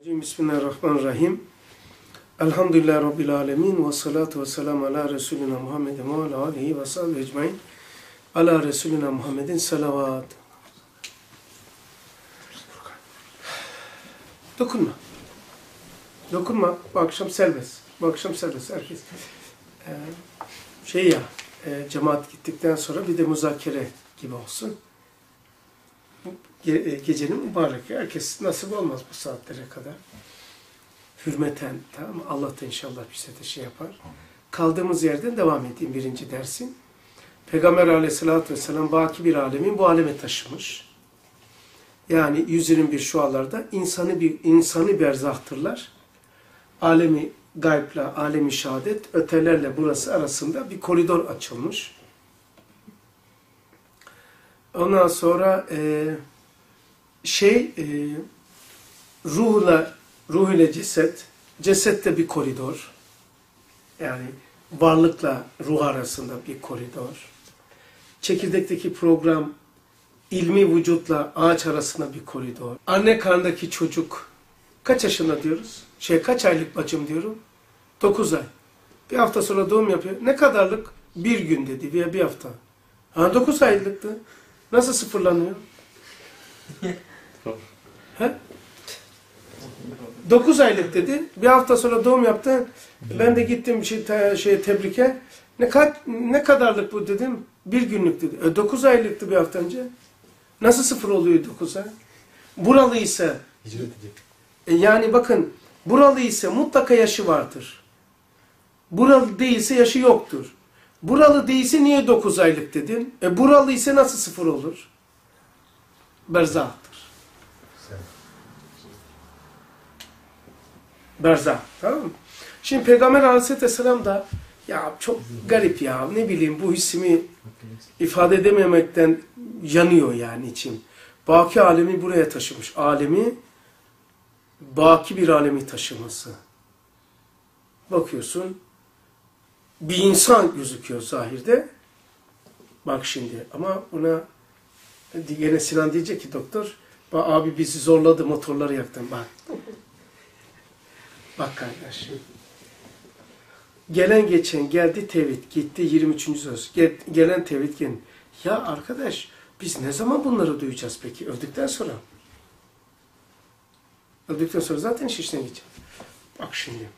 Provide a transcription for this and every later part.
Bismillahirrahmanirrahim. Elhamdülillahi Rabbil alemin. Ve salatu ve selamu ala Resulina Muhammedin ve ala alihi ve sahibi ecmain. Ala Resulina Muhammedin salavat. Dokunma. Dokunma. Bu akşam serbest. Bu akşam serbest. Herkes. Cemaat gittikten sonra bir de müzakere gibi olsun. Gecenin mübarek. Herkes nasip olmaz bu saatlere kadar. Hürmeten, tamam mı? Allah da inşallah bize de şey yapar. Kaldığımız yerden devam edeyim birinci dersin. Peygamber aleyhissalatü vesselam baki bir alemin bu aleme taşımış. Yani 121 şualarda insanı berzahtırlar. Alemi gayb'le, alemi şehadet, ötelerle burası arasında bir koridor açılmış. Ondan sonra ruh ile ceset, cesette bir koridor. Yani varlıkla ruh arasında bir koridor. Çekirdekteki program, ilmi vücutla ağaç arasında bir koridor. Anne karnındaki çocuk, kaç yaşında diyoruz? Kaç aylık bacım diyorum? 9 ay. Bir hafta sonra doğum yapıyor. Ne kadarlık? Bir gün dedi veya bir hafta. 9 aylıktı. Nasıl sıfırlanıyor? He? 9 aylık dedi. Bir hafta sonra doğum yaptı. Ben de gittim tebrike. Ne kadarlık bu dedim. Bir günlük dedi. 9 aylıktı bir hafta önce. Nasıl sıfır oluyor 9 ay? Buralı ise yani bakın buralı ise mutlaka yaşı vardır. Buralı değilse yaşı yoktur. Buralı değilse niye 9 aylık dedin? Buralı ise nasıl sıfır olur? Berzahtır. Berzah. Tamam mı? Şimdi Peygamber Aleyhisselam da ya çok garip ya, ne bileyim, bu hissimi ifade edememekten yanıyor yani içim. Baki alemi buraya taşımış. Alemi, baki bir alemi taşıması. Bakıyorsun, bir insan gözüküyor zahirde. Bak şimdi, ama buna yine Sinan diyecek ki doktor, abi bizi zorladı, motorları yaktın, bak. Bak kardeşim. Gelen geçen geldi tevhid, gitti 23. söz. Gelen tevhid gelin. Ya arkadaş, biz ne zaman bunları duyacağız peki? Öldükten sonra. Öldükten sonra zaten iş işten gideceğiz. Bak şimdi.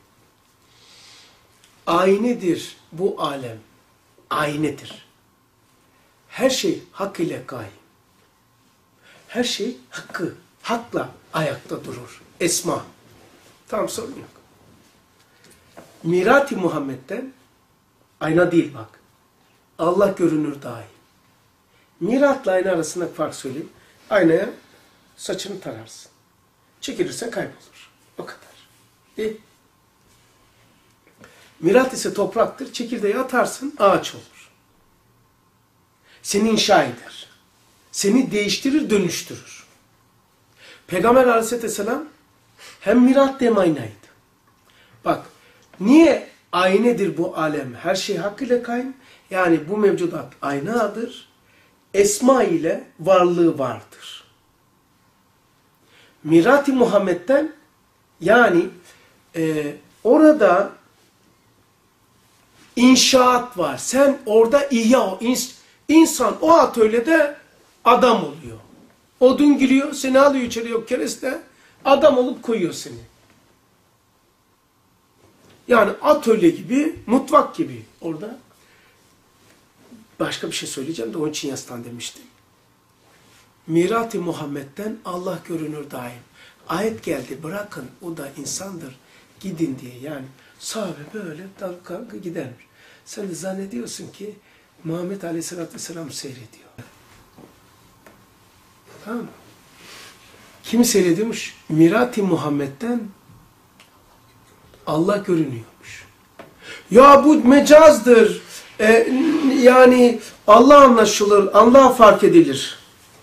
Aynedir bu alem. Aynedir. Her şey hak ile kaim. Her şey hakla ayakta durur. Esma. Tamam, sorun yok. Mirat-i Muhammed'den, ayna değil bak, Allah görünür dahi. Miratla ayna arasında fark söyleyeyim. Aynaya saçını tararsın. Çekilirse kaybolur. O kadar. Değil. Mirat ise topraktır. Çekirdeği atarsın, ağaç olur. Seni inşa eder. Seni değiştirir, dönüştürür. Peygamber Aleyhisselam hem mirat hem aynaydı. Bak, niye aynedir bu alem? Her şey hakkıyla kaim. Yani bu mevcudat aynadır. Esma ile varlığı vardır. Mirat-i Muhammed'den, yani orada inşaat var. Sen orada insan o atölyede adam oluyor. Odun giriyor, seni alıyor içeri, yok kereste, adam olup koyuyor seni. Yani atölye gibi, mutfak gibi orada. Başka bir şey söyleyeceğim de onun için yaslan demiştim. Mirat-i Muhammed'den Allah görünür daim. Ayet geldi, bırakın o da insandır, gidin diye. Yani sahabe böyle kalka gidermiş. Sen de zannediyorsun ki Muhammed Aleyhisselatü Vesselam seyrediyor. Tamam mı? Kimi seyrediyormuş? Mirat-i Muhammed'den Allah görünüyormuş. Ya bu mecazdır. Yani Allah anlaşılır, Allah fark edilir.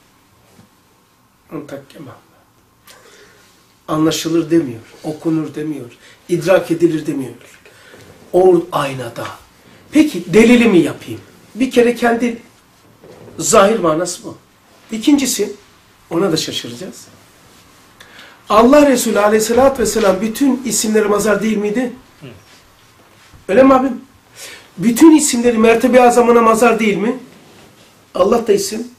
Anlaşılır demiyor, okunur demiyor, idrak edilir demiyor. O aynada. Peki delili mi yapayım? Bir kere kendi zahir manası bu. İkincisi, ona da şaşıracağız. Allah Resulü aleyhissalatü vesselam bütün isimleri mazhar değil miydi? Öyle mi abim? Bütün isimleri mertebe azamına mazhar değil mi? Allah da isim.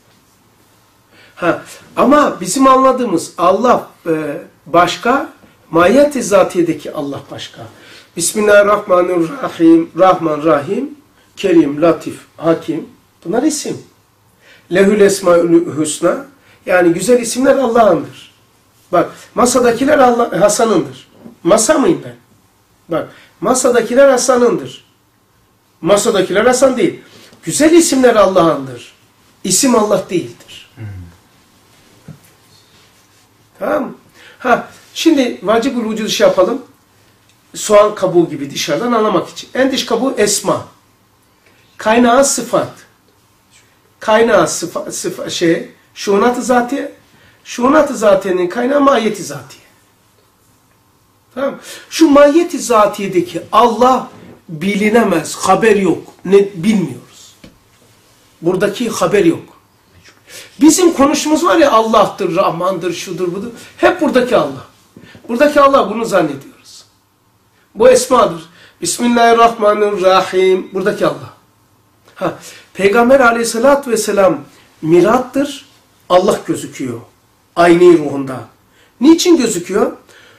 Ama bizim anladığımız Allah başka, mahiyet-i zatiyedeki Allah başka. Bismillahirrahmanirrahim, Rahman, Rahim, Kerim, Latif, Hakim. Bunlar isim. Lehül esmaül hüsna. Yani güzel isimler Allah'ındır. Bak, masadakiler Hasan'ındır. Masa mıyım ben? Bak, masadakiler Hasan'ındır. Masadakiler Hasan değil. Güzel isimler Allah'ındır. İsim Allah değildir. Tamam mı? Şimdi vacib-ül vücudu şey yapalım. Soğan kabuğu gibi dışarıdan anlamak için. En dış kabuğu esma. Kaynağı sıfat. Kaynağı şuunat-ı zatiye. Şuunat-ı zatiyenin kaynağı mahiyet-i zatiye. Tamam mı? Şu mahiyet-i zatiyedeki Allah bilinemez. Haber yok. Bilmiyoruz. Buradaki haber yok. Bizim konuşmamız var ya, Allah'tır, Rahman'dır, şudur, budur. Hep buradaki Allah. Buradaki Allah, bunu zannediyoruz. Bu esmadır. Bismillahirrahmanirrahim. Buradaki Allah. Peygamber aleyhissalatü vesselam mirattır. Allah gözüküyor. Aynı ruhunda. Niçin gözüküyor?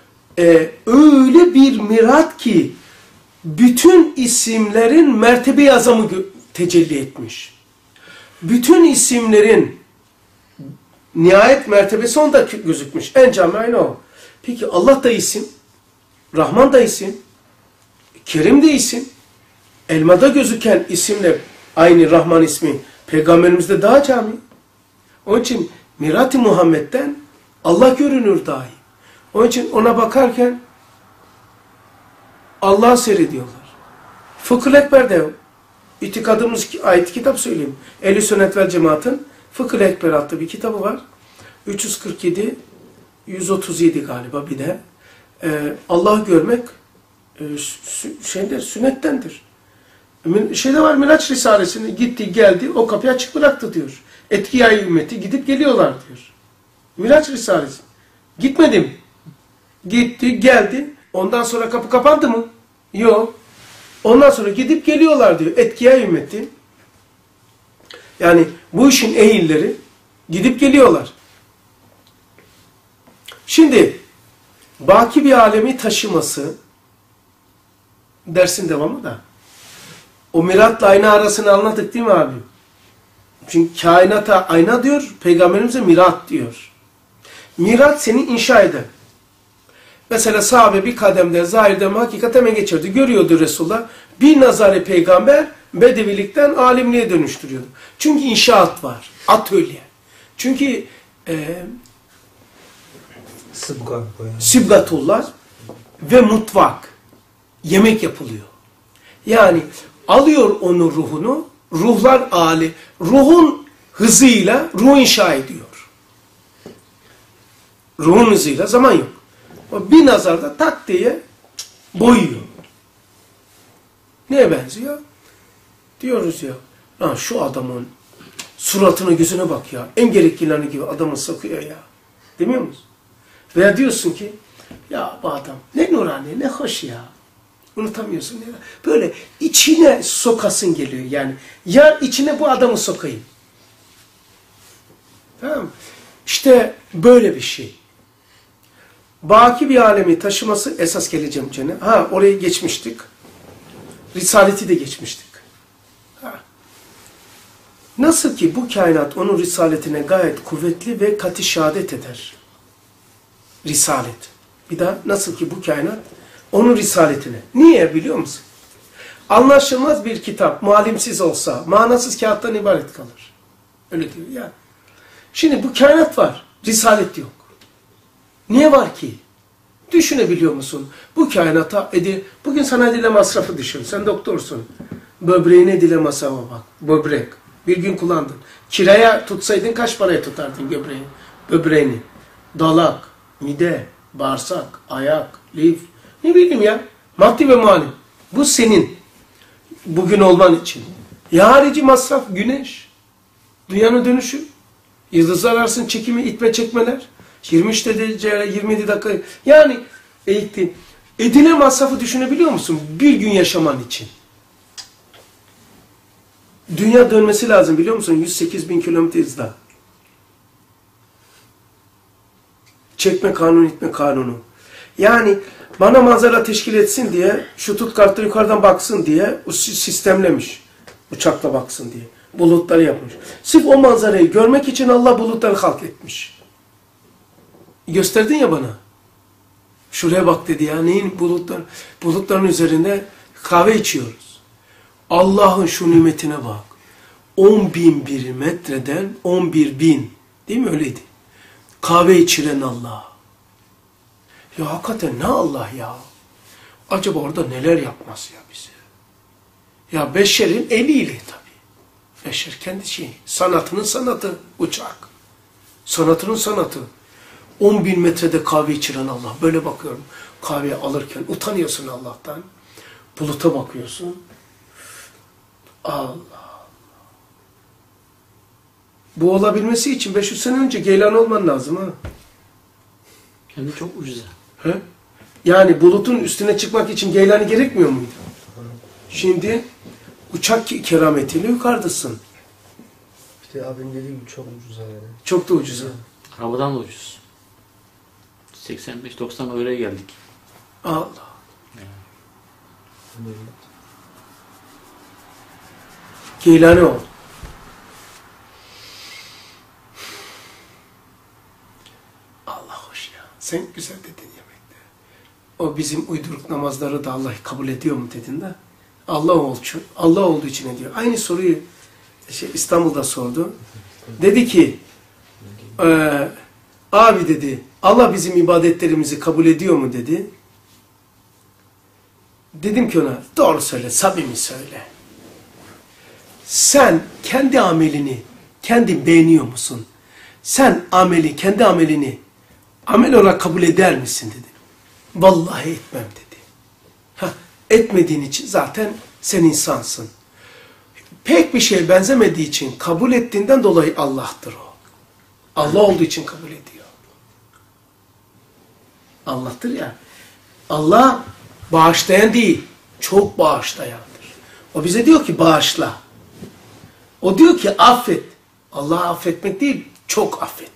Öyle bir mirat ki bütün isimlerin mertebe-i azamı tecelli etmiş. Bütün isimlerin nihayet mertebesi onda gözükmüş. En cami aynı o. Peki Allah da isim, Rahman da isim, Kerim de isim. Elmada gözüken isimle aynı Rahman ismi Peygamberimizde daha cami. Onun için Mirat-ı Muhammed'den Allah görünür dahi. Onun için ona bakarken Allah'ı seyrediyorlar. Fıkıh-ı Ekber'de itikadımız ait kitap söyleyeyim. Ehl-i Sünnet vel Cemaat'ın Fıkıh-ı Ekber adlı bir kitabı var. 347, 137 galiba bir de. Allah'ı görmek sünnettendir. Şeyde var, Miraç Risalesi'ne gitti geldi, o kapıyı açık bıraktı diyor. Etkiyâ-i ümmeti gidip geliyorlar diyor. Miraç Risalesi. Gitmedim. Gitti geldi. Ondan sonra kapı kapandı mı? Yok. Ondan sonra gidip geliyorlar diyor. Etkiyâ-i ümmeti. Yani bu işin ehilleri gidip geliyorlar. Şimdi baki bir alemi taşıması dersin devamı da. O miratla ayna arasını anladık değil mi abi? Çünkü kainata ayna diyor, Peygamberimize mirat diyor. Mirat seni inşa eden. Mesela sahabe bir kademde, zahirden hakikaten hemen geçirdi. Görüyordu Resulullah. Bir nazarı peygamber bedevilikten alimliğe dönüştürüyordu. Çünkü inşaat var. Atölye. Çünkü Sibgatullah ve mutfak. Yemek yapılıyor. Yani alıyor onun ruhunu, ruhlar âli, ruhun hızıyla ruh inşa ediyor. Ruhun hızıyla zaman yok. O bir nazarda tak diye boyuyor. Neye benziyor? Diyoruz ya, lan şu adamın suratına gözüne bak ya, en gereklilerini gibi adamı sokuyor ya. Demiyor musun? Veya diyorsun ki, ya bu adam ne nurani, ne hoş ya. Unutamıyorsun ya. Böyle içine sokasın geliyor yani. Ya içine bu adamı sokayım. Tamam mı? İşte böyle bir şey. Baki bir alemi taşıması esas geleceğim cene. Orayı geçmiştik. Risaleti de geçmiştik. Nasıl ki bu kainat onun risaletine gayet kuvvetli ve kat'i şehadet eder. Risalet. Bir daha nasıl ki bu kainat onun risaletine. Niye biliyor musun? Anlaşılmaz bir kitap muallimsiz olsa manasız kağıttan ibaret kalır. Öyle diyor ya. Şimdi bu kainat var. Risalet yok. Niye var ki? Düşünebiliyor musun? Bu kainata bugün sana dile masrafı düşün. Sen doktorsun. Böbreğine dile masrafı bak. Böbrek. Bir gün kullandın. Kiraya tutsaydın kaç paraya tutardın böbreğini? Dalak, mide, bağırsak, ayak, lif. Ne bileyim ya. Maddi ve manevi. Bu senin. Bugün olman için. Ya harici masraf güneş. Dünyanın dönüşü. Yıldızlar arasında çekimi, itme çekmeler. 23 derece 27 dakika. Yani eğitim. Edine masrafı düşünebiliyor musun? Bir gün yaşaman için. Dünya dönmesi lazım biliyor musun? 108 bin kilometre hızla. Çekme kanunu, itme kanunu. Yani bana manzara teşkil etsin diye, şu Stuttgart'ta yukarıdan baksın diye sistemlemiş. Uçakla baksın diye. Bulutları yapmış. Sırf o manzarayı görmek için Allah bulutları halk etmiş. Gösterdin ya bana. Şuraya bak dedi ya. Neyin bulutlar? Bulutların üzerinde kahve içiyoruz. Allah'ın şu nimetine bak. 10.001 metreden 11.000. Değil mi öyleydi? Kahve içiren Allah. Ya hakikaten ne Allah ya? Acaba orada neler yapmaz ya bize? Ya beşerin eliyle tabii. Beşer kendi şeyi. Sanatının sanatı. Uçak. Sanatının sanatı. 10.000 metrede kahve içiren Allah. Böyle bakıyorum. Kahve alırken utanıyorsun Allah'tan. Buluta bakıyorsun. Allah. Bu olabilmesi için 500 sene önce Geylan olman lazım ha. Hem de çok ucuza. He? Yani bulutun üstüne çıkmak için Geylani gerekmiyor muydu? Şimdi uçak kerametiyle yukarıdasın. İşte abim dediği gibi çok ucuz yani. Çok da ucuz. Havadan da ucuz. 85-90 euroya geldik. Allah. Geylani ol. Allah hoş ya. Sen güzel dedin yemekte. O bizim uyduruk namazları da Allah kabul ediyor mu dedin de. Allah olduğu için ediyor. Aynı soruyu İstanbul'da sordu. Dedi ki abi dedi Allah bizim ibadetlerimizi kabul ediyor mu dedi. Dedim ki ona doğru söyle, samimi söyle. Sen kendi amelini kendin beğeniyor musun? Sen kendi amelini amel olarak kabul eder misin dedi. Vallahi etmem dedi. Etmediğin için zaten sen insansın. Pek bir şeye benzemediği için kabul ettiğinden dolayı Allah'tır o. Allah olduğu için kabul ediyor. Allah'tır ya. Allah bağışlayan değil, çok bağışlayandır. O bize diyor ki bağışla. O diyor ki affet. Allah'ı affetmek değil, çok affetmek.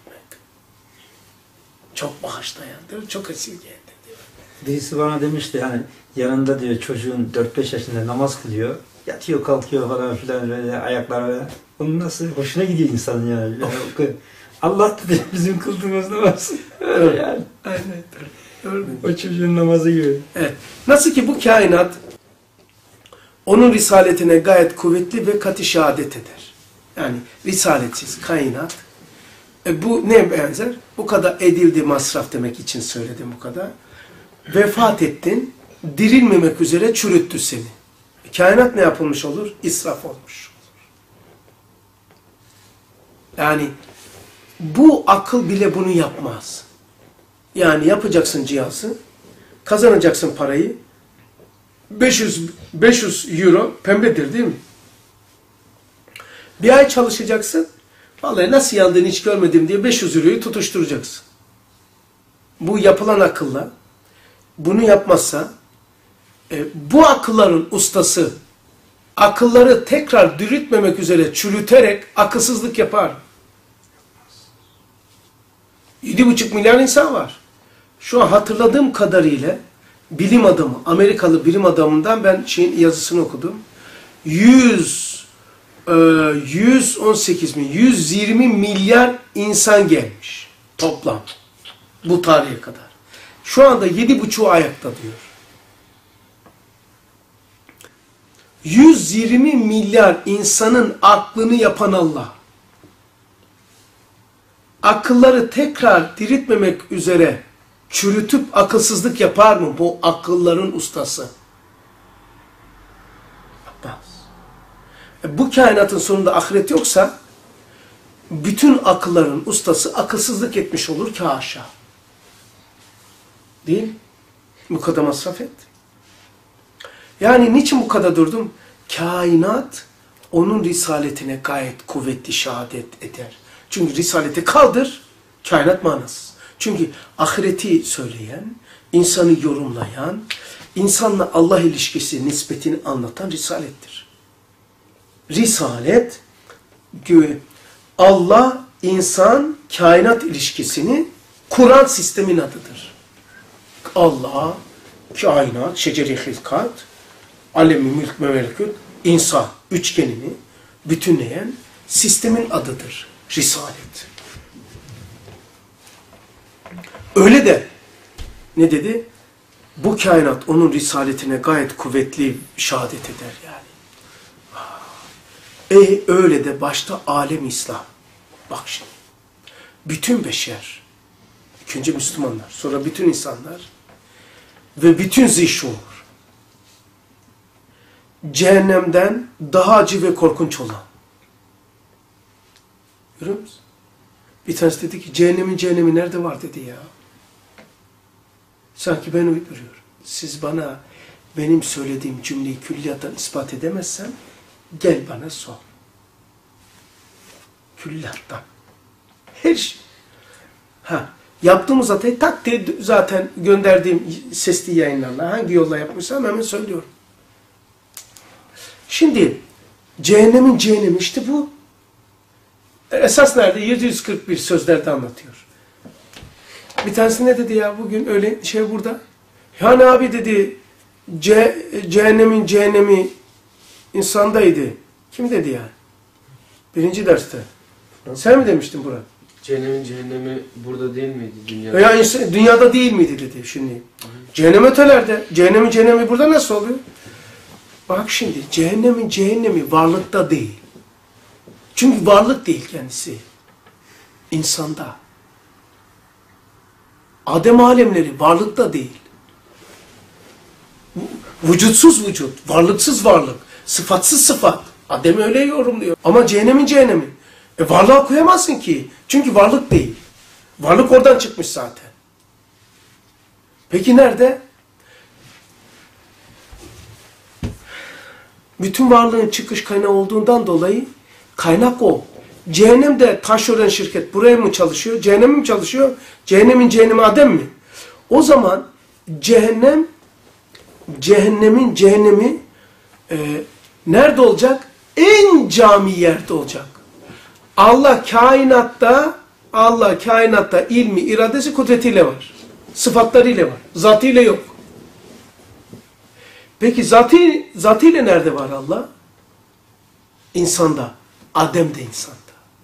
Çok bağışlayandır, çok esirgeyendir diyor. Birisi bana demişti yani yanında diyor çocuğun 4-5 yaşında namaz kılıyor. Yatıyor kalkıyor falan filan böyle ayaklar böyle. Onun nasıl hoşuna gidiyor insanın yani. Allah dedi bizim kıldığımız namaz. Yani. Aynen. O çocuğun namazı gibi. Evet. Nasıl ki bu kainat onun risaletine gayet kuvvetli ve katı şehadet eder. Yani risaletsiz kainat. Bu ne benzer? Bu kadar edildi masraf demek için söyledim bu kadar. Vefat ettin, dirilmemek üzere çürüttü seni. Kainat ne yapılmış olur? İsraf olmuş olur. Yani bu akıl bile bunu yapmaz. Yani yapacaksın cihazı, kazanacaksın parayı, 500 euro pembedir değil mi? Bir ay çalışacaksın, vallahi nasıl yandığını hiç görmedim diye 500 euroyu tutuşturacaksın. Bu yapılan akılla, bunu yapmazsa, bu akılların ustası, akılları tekrar diriltmemek üzere çürüterek akılsızlık yapar. 7,5 milyar insan var. Şu an hatırladığım kadarıyla bilim adamı, Amerikalı bilim adamından ben yazısını okudum. 118 mi, 120 milyar insan gelmiş toplam bu tarihe kadar. Şu anda 7,5'u ayakta diyor. 120 milyar insanın aklını yapan Allah. Akılları tekrar diriltmemek üzere çürütüp akılsızlık yapar mı bu akılların ustası? Yapmaz. Bu kainatın sonunda ahiret yoksa bütün akılların ustası akılsızlık etmiş olur ki haşa. Değil mi? Bu kadar masraf et. Yani niçin bu kadar durdum? Kainat onun risaletine gayet kuvvetli şehadet eder. Çünkü risaleti kaldır, kainat manasız. Çünkü ahireti söyleyen, insanı yorumlayan, insanla Allah ilişkisi nispetini anlatan Risalettir. Risalet, Allah, insan, kainat ilişkisini kuran sistemin adıdır. Allah, kainat, şeceri hilkat, alemi mülk ve melekut, insan üçgenini bütünleyen sistemin adıdır. Risalet. Öyle de ne dedi? Bu kainat onun risaletine gayet kuvvetli şehadet eder yani. Öyle de başta alem İslam. Bak şimdi. Bütün beşer, ilk önce Müslümanlar, sonra bütün insanlar ve bütün zişur, cehennemden daha acı ve korkunç olan. Görüyor musun? Bir tanesi dedi ki cehennemi nerede var dedi ya. Sanki ben uyduruyorum. Siz bana benim söylediğim cümleyi külliyattan ispat edemezsen gel bana sor. Külliyattan. Her şey. Yaptığımız hatayı tak diye zaten gönderdiğim sesli yayınlarla hangi yolla yapmışsam hemen söylüyorum. Şimdi cehennemin işte bu. Esas nerede? 741 sözlerde anlatıyor. Bir tanesi ne dedi ya bugün öyle şey burada. Yani abi dedi cehennemi insandaydı. Kim dedi ya? Birinci derste. Sen mi demiştin Burak? Cehennemi burada değil miydi dünyada? Ya dünyada değil miydi dedi şimdi. Cehennem ötelerde. Cehennemi burada nasıl oluyor? Bak şimdi cehennemi varlıkta değil. Çünkü varlık değil kendisi. İnsanda. Adem alemleri varlıkta değil. Vücutsuz vücut, varlıksız varlık, sıfatsız sıfat. Adem öyle yorumluyor. Ama cehennemi. Varlığa koyamazsın ki. Çünkü varlık değil. Varlık oradan çıkmış zaten. Peki nerede? Bütün varlığın çıkış kaynağı olduğundan dolayı kaynak o. Cehennemde taşören şirket buraya mı çalışıyor? Cehennem mi çalışıyor? Cehennemi Adem mi? O zaman cehennemin cehennemi nerede olacak? En cami yerde olacak. Allah kainatta ilmi, iradesi, kudretiyle var. Sıfatlarıyla var. Zatıyla yok. Peki zatıyla nerede var Allah? İnsanda. Adem de insanda.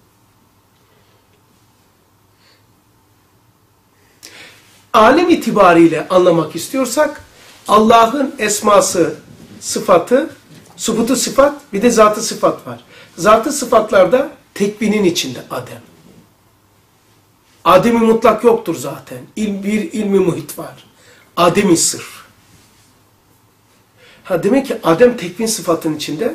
Alem itibariyle anlamak istiyorsak Allah'ın esması, sıfatı, subutu sıfat, bir de zatı sıfat var. Zatı sıfatlarda tekvinin içinde Adem. Adem-i mutlak yoktur zaten. Bir ilmi muhit var. Adem-i sırf. Demek ki Adem tekvin sıfatının içinde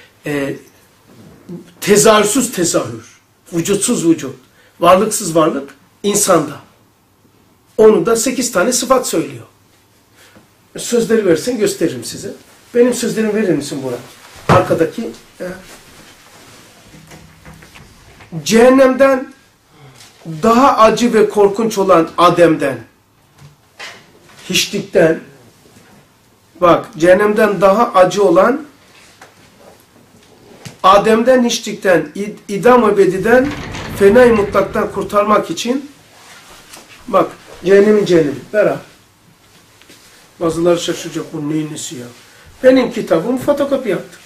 tezahürsüz tezahür, vücutsuz vücut, varlıksız varlık insanda. Onu da 8 tane sıfat söylüyor. Sözleri versen gösteririm size. Benim sözlerimi verir misin Burak? Arkadaki. Cehennemden daha acı ve korkunç olan Adem'den, hiçlikten, bak cehennemden daha acı olan Adem'den, hiçlikten, idam ebediden, fena-i mutlaktan kurtarmak için bak cehennemi. Beraber. Bazıları şaşıracak bu neyin nesi ya. Benim kitabımı fotokopi yaptım.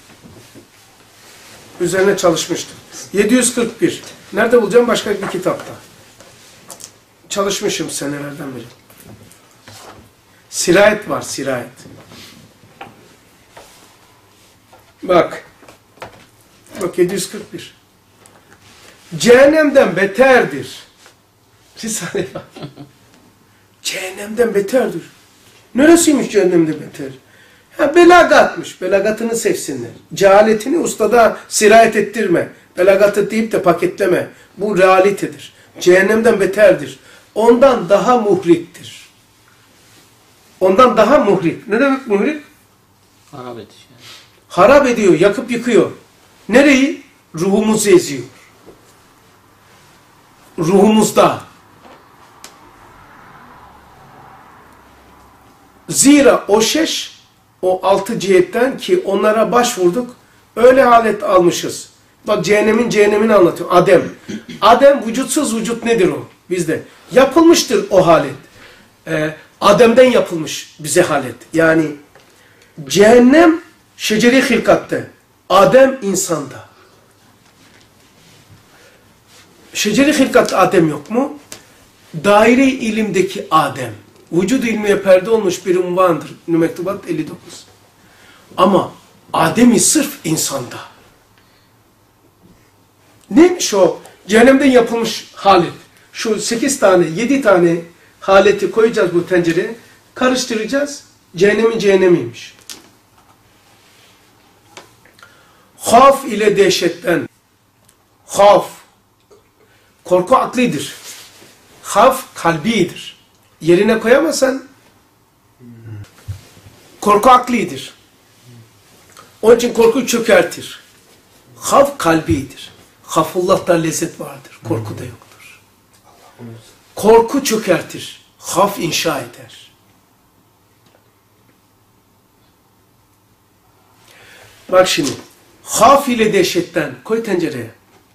Üzerine çalışmıştım. 741. Nerede bulacağım? Başka bir kitapta. Çalışmışım senelerden beri. Sirayet var, sirayet. Bak 741. Cehennemden beterdir. Risale bak. Cehennemden beterdir. Neresiymiş cehennemde beter? Belagatmış. Belagatını sevsinler. Cehaletini ustada sirayet ettirme. Belagatı deyip de paketleme. Bu realitedir. Cehennemden beterdir. Ondan daha muhriktir. Ondan daha muhrik. Ne demek muhrik? Harap ediyor. Yani. Harap ediyor, yakıp yıkıyor. Nereyi? Ruhumuzu eziyor. Ruhumuzda. Zira o şeş, o 6 cihetten ki onlara başvurduk, öyle halet almışız. Bak cehennemini anlatıyor. Adem. Adem vücutsuz vücut nedir o? Bizde. Yapılmıştır o halet. Adem'den yapılmış bize halet. Yani cehennem şeceri hilkatte. Adem insanda. Şeceri hilkatte Adem yok mu? Daire-i ilimdeki Adem. Vücud ilmiye perde olmuş bir unvandır. Mektubat 59. Ama Adem-i sırf insanda. Neymiş o? Cehennemden yapılmış halet. Şu 8 tane, 7 tane haleti koyacağız bu tencereye. Karıştıracağız. Cehennemiymiş. Haf ile dehşetten. Haf. Korku aklidir. Haf kalbidir. Yerine koyamazsan korku aklidir. Onun için korku çökertir. Haf kalbidir. Haffullah'ta lezzet vardır. Korku da yoktur. Korku çökertir. Haf inşa eder. Bak şimdi. Haf ile dehşetten. Koy tencereye.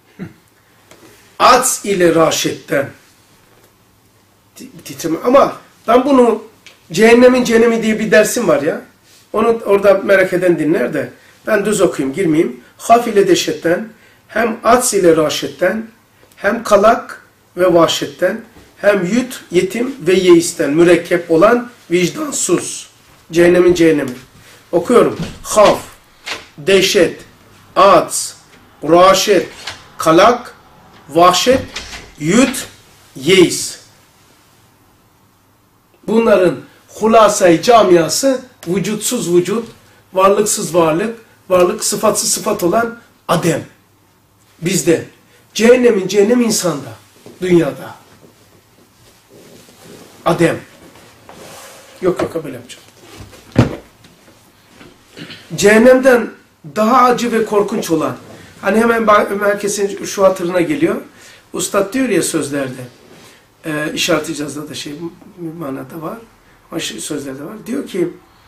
Ats ile raşetten. Titreme. Ama ben bunu cehennemi diye bir dersim var ya. Onu orada merak eden dinler de. Ben düz okuyayım, girmeyeyim. Haf ile dehşetten, hem ats ile raşetten, hem kalak ve vahşetten, hem yüt, yetim ve yeisten mürekkep olan vicdansız. Cehennemi. Okuyorum. Haf, dehşet, ats, raşet, kalak, vahşet, yüt, yeis. Bunların hulasayı camiası vücutsuz vücut, varlıksız varlık, varlık sıfatsız sıfat olan Adem. Bizde. Cehennem insanda. Dünyada. Adem. Yok böyle yapacağım. Cehennemden daha acı ve korkunç olan, hani hemen herkesin şu hatırına geliyor. Ustad diyor ya sözlerde, işaret icazda da manada var, sözlerde var. Diyor ki,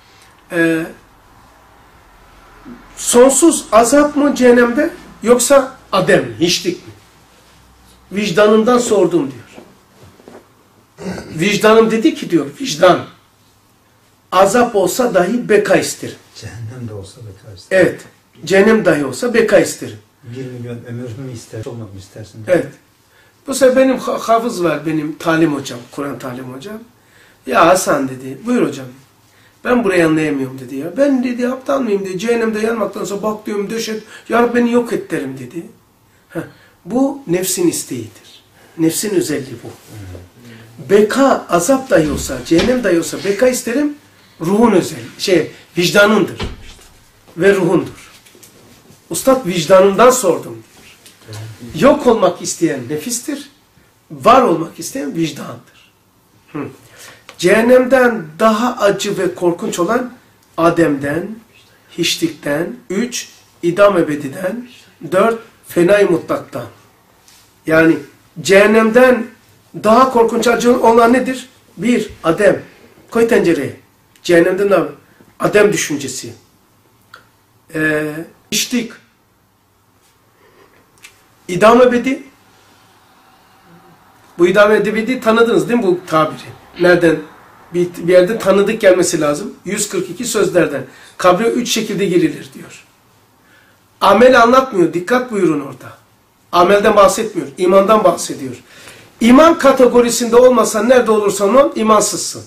sonsuz azap mı cehennemde yoksa Adem mi, hiçlik mi? Vicdanından sordum diyor. Vicdanım dedi ki diyor, vicdan. Azap olsa dahi beka isterim. Cehennem de olsa beka isterim. Evet. Cehennem dahi olsa beka isterim. 1 milyon ömür mü ister, olmak mı istersin? Evet. Bu sefer benim hafız var, benim talim hocam, Kur'an talim hocam. Ya Hasan dedi, buyur hocam. Ben burayı anlayamıyorum dedi ya. Ben dedi aptal mıyım dedi. Cehennemde yanmaktan sonra bak diyorum döşet. Ya beni yok et derim dedi. Bu nefsin isteğidir. Nefsin özelliği bu. Beka azap dahi olsa, cehennem dahi olsa beka isterim. Ruhun özelliği. Vicdanındır. Ve ruhundur. Ustad vicdanından sordum diyor. Yok olmak isteyen nefistir. Var olmak isteyen vicdandır. Cehennemden daha acı ve korkunç olan Adem'den, hiçlikten, 3 idam ebediden, 4 fenai mutlaktan. Yani cehennemden daha korkunç acı olan nedir? 1 Adem. Koy tencereye. Cehennemden daha Adem düşüncesi. Hiçlik. İdam ebedi. Bu idam ebedi tanıdınız değil mi bu tabiri? Nereden? Bir yerde tanıdık gelmesi lazım. 142 sözlerden. Kabre 3 şekilde girilir diyor. Amel anlatmıyor. Dikkat buyurun orada. Amelden bahsetmiyor. İmandan bahsediyor. İman kategorisinde olmasan nerede olursan ol imansızsın.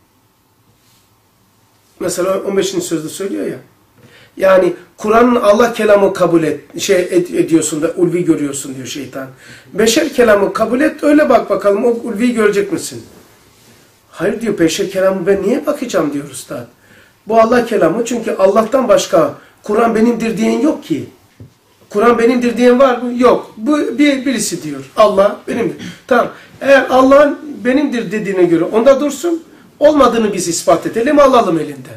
Mesela 15. sözde söylüyor ya. Yani Kur'an'ın Allah kelamı kabul ediyorsun da ulvi görüyorsun diyor şeytan. Beşer kelamı kabul et öyle bak bakalım o ulvi görecek misin? Hayır diyor beşer kelamı ben niye bakacağım diyor Üstad. Bu Allah kelamı çünkü Allah'tan başka Kur'an benimdir diyen yok ki. Kur'an benimdir diyen var mı? Yok. Bu birisi diyor. Allah benimdir. Tamam. Eğer Allah'ın benimdir dediğine göre onda dursun. Olmadığını biz ispat edelim alalım elinden.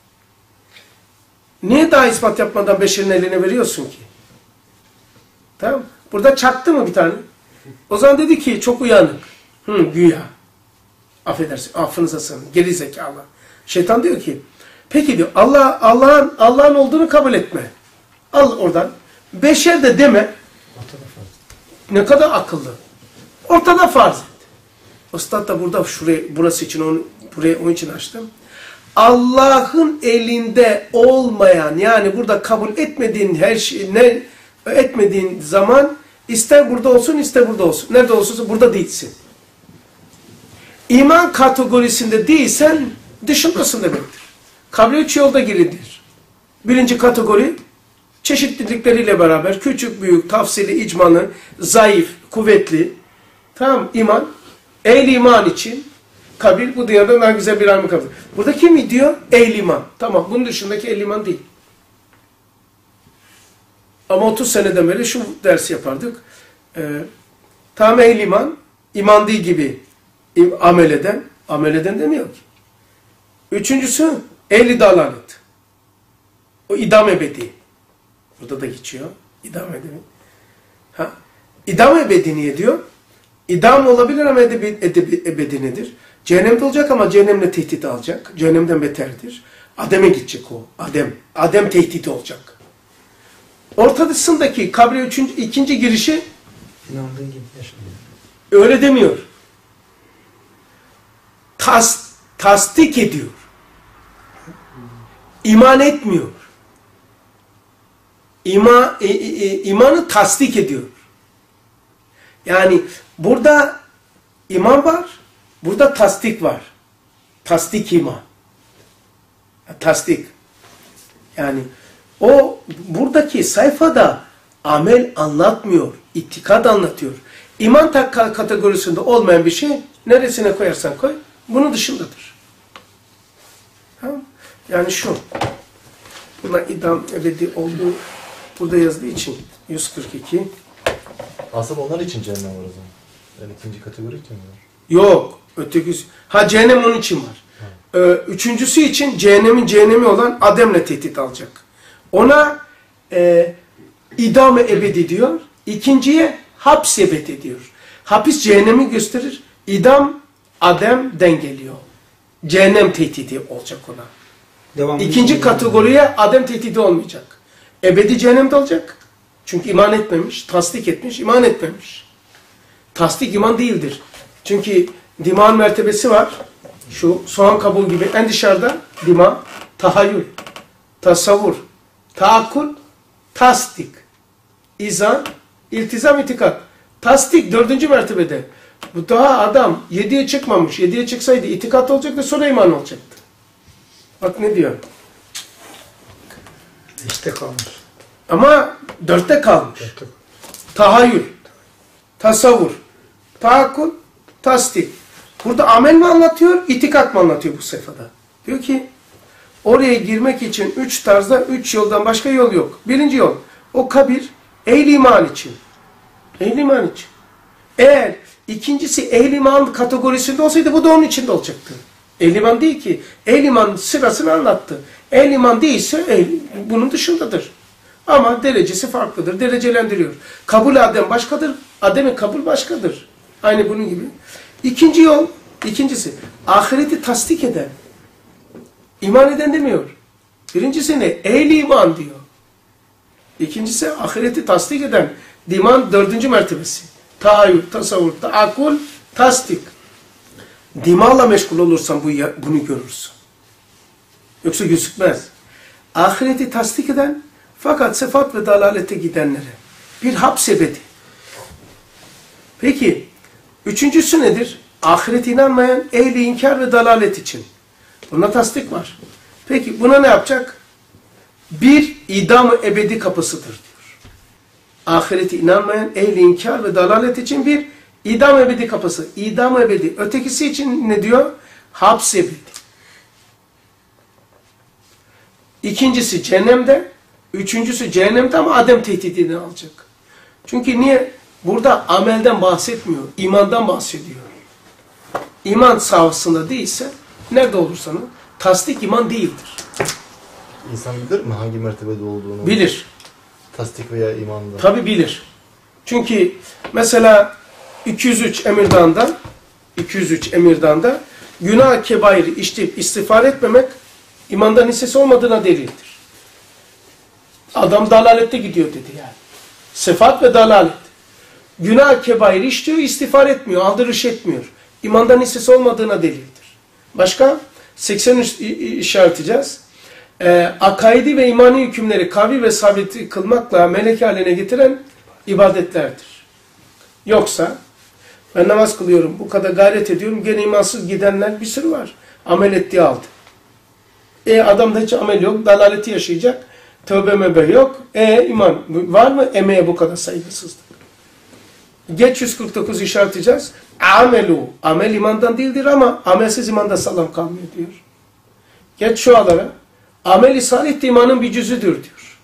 Niye daha ispat yapmadan beşerin eline veriyorsun ki? Tamam. Burada çaktı mı bir tane? O zaman dedi ki çok uyanık. Güya. Affedersin. Affınıza sığının. Geri zekalı. Şeytan diyor ki, peki diyor Allah'ın olduğunu kabul etme. Al oradan. Beşer de deme. Ne kadar akıllı. Ortada farz et. Ustad da burada burası için burayı onun için açtım. Allah'ın elinde olmayan, yani burada kabul etmediğin her şey, etmediğin zaman ister burada olsun ister burada olsun. Nerede olursa burada değilsin. İman kategorisinde değilsen dışındasın demektir. Kabre 3 yolda girilir. Birinci kategori çeşitlilikleriyle beraber küçük, büyük, tafsili, icmalı, zayıf, kuvvetli. Tamam, iman. Ehl iman için kabir bu dünyadan daha güzel bir alem kabir. Burada kim diyor? Ehl iman. Tamam, bunun dışındaki ehl iman değil. Ama 30 seneden beri şu dersi yapardık. Tam ehl iman, iman değil gibi amel eden demiyor ki. Üçüncüsü ehli dalalet. O idam ebedi. Burada da geçiyor. İdam ebedi. İdam ebedi niye diyor? İdam olabilir ama ebedi nedir? Cehennemde olacak ama cehennemle tehdit alacak. Cehennemden beterdir. Adem'e gidecek o. Adem tehdidi olacak. Ortasındaki kabre ikinci girişi İnandığın gibi yaşamıyor. öyle demiyor. Tasdik ediyor. İman etmiyor. İmanı tasdik ediyor. Yani burada iman var, burada tasdik var. Tasdik iman. Tasdik. Yani o buradaki sayfada amel anlatmıyor, itikad anlatıyor. İman kategorisinde olmayan bir şey neresine koyarsan koy, bunun dışındadır. Tamam? Yani şu, buna idam ebedi olduğu burada yazdığı için 142. Asıl onlar için cehennem var o zaman. Yani ikinci kategori için mi var? Yok. Ötekisi. Cehennem onun için var. Üçüncüsü için cehennemi olan Adem'le tehdit alacak. Ona idam-ı ebedi diyor. İkinciye hapis ebedi diyor. Hapis cehennemi gösterir. İdam Adem'den geliyor. Cehennem tehdidi olacak ona. İkinci kategoriye Adem tehdidi olmayacak. Ebedi cehennemde olacak. Çünkü iman etmemiş, tasdik etmiş, iman etmemiş. Tasdik iman değildir. Çünkü dimağın mertebesi var. Şu soğan kabuğu gibi en dışarıda dima, tahayyül, tasavvur, taakkul, tasdik, izan, iltizam, itikat. Tasdik 4. mertebede. Bu daha adam 7'ye çıkmamış. 7'ye çıksaydı itikat olacaktı, sonra iman olacaktı. Bak ne diyor? İşte kalmış. Ama 4'te kalmış. Tahayyül, tasavvur, taakkul, tasdik. Burada amel mi anlatıyor, itikat mı anlatıyor bu sayfada? Diyor ki, oraya girmek için 3 tarzda, 3 yoldan başka yol yok. Birinci yol, o kabir ehl-i iman için. Ehl-i iman için. Eğer ikincisi ehl-i iman kategorisinde olsaydı bu da onun içinde olacaktı. Ehl-i iman değil ki. Ehl-i iman sırasını anlattı. Ehl-i iman değilse bunun dışındadır. Ama derecesi farklıdır. Derecelendiriyor. Kabul Adem başkadır. Adem'in kabul başkadır. Aynı bunun gibi. İkincisi ahireti tasdik eden. İman eden demiyor. Birincisi ne? Ehl-i iman diyor. İkincisi ahireti tasdik eden. İman 4. mertebesi. Tahayyül, tasavvur, taakkul, tasdik. Dimağla meşgul olursan bunu görürsün. Yoksa gözükmez. Ahireti tasdik eden fakat sıfat ve dalalete gidenlere bir haps ebedi. Peki, üçüncüsü nedir? Ahirete inanmayan ehli inkar ve dalalet için. Buna tasdik var. Peki buna ne yapacak? Bir idam-ı ebedi kapısıdır diyor. Ahirete inanmayan ehli inkar ve dalalet için bir idam ebedi kapısı. İdam ebedi. Ötekisi için ne diyor? Haps ebedi. İkincisi cehennemde. Üçüncüsü cehennemde ama Adem tehdidini alacak. Çünkü niye? Burada amelden bahsetmiyor. İmandan bahsediyor. İman sahasında değilse nerede olursanız tasdik iman değildir. İnsan bilir mi hangi mertebede olduğunu? Bilir. Tasdik veya imanda. Tabi bilir. Çünkü mesela 203 Emirdağ'da günah kebairi işleyip istiğfar etmemek imandan hissesi olmadığına delildir. Adam dalalette gidiyor dedi yani. Sefat ve dalalet. Günah kebairi işliyor, istiğfar etmiyor, aldırış etmiyor. İmandan hissesi olmadığına delildir. Başka? 83 işaretleyeceğiz. Akaidi ve imani hükümleri kavi ve sabit kılmakla melek haline getiren ibadetlerdir. Yoksa ben namaz kılıyorum, bu kadar gayret ediyorum, gene imansız gidenler bir sürü var. Amel ettiği aldı. Adamda hiç amel yok, dalaleti yaşayacak, tövbe mebe yok. İman var mı? Emeğe bu kadar saygısızlık. Geç 149 işaretleyeceğiz. Amelu, amel imandan değildir ama amelsiz imanda sağlam kalmıyor diyor. Geç şu alara. Amel-i salih de imanın bir cüzüdür diyor.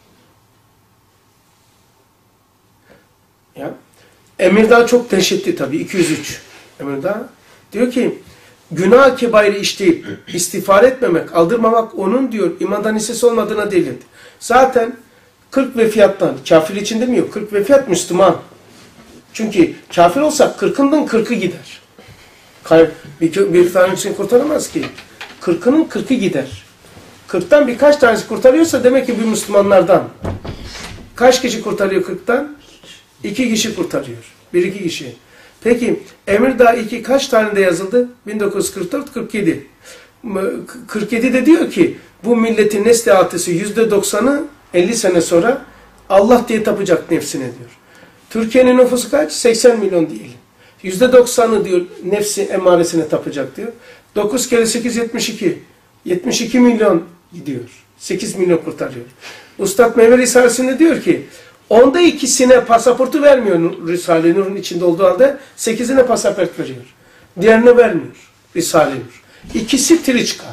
Ya. Emirdağ çok dehşetli tabii. 203. Emirdağ diyor ki günah kebairi işleyip istiğfar etmemek, aldırmamak onun diyor imandan hissesi olmadığına delildir. Zaten 40 vefiyattan kafir için demiyor. 40 vefiyat Müslüman. Çünkü kafir olsa 40'ından 40'ı gider. Bir tanesini kurtaramaz ki. 40'ının 40'ı gider. 40'tan birkaç tanesi kurtarıyorsa demek ki bir Müslümanlardan. Kaç kişi kurtarıyor 40'tan? 2 kişi kurtarıyor. 1-2 kişi. Peki Emirdağ 2 kaç tane de yazıldı? 1944-47. 47'de diyor ki bu milletin nesli atısı %90'ı 50 sene sonra Allah diye tapacak nefsine diyor. Türkiye'nin nüfusu kaç? 80 milyon değil. %90'ı diyor nefsi emaresine tapacak diyor. 9 kere 8 72. 72 milyon gidiyor. 8 milyon kurtarıyor. Üstad Meyve Risalesi'nde diyor ki onda 2'sine pasaportu vermiyor Risale-i Nur'un içinde olduğu halde 8'ine pasaport veriyor. Diğerine vermiyor Risale-i Nur. İkisi triçka.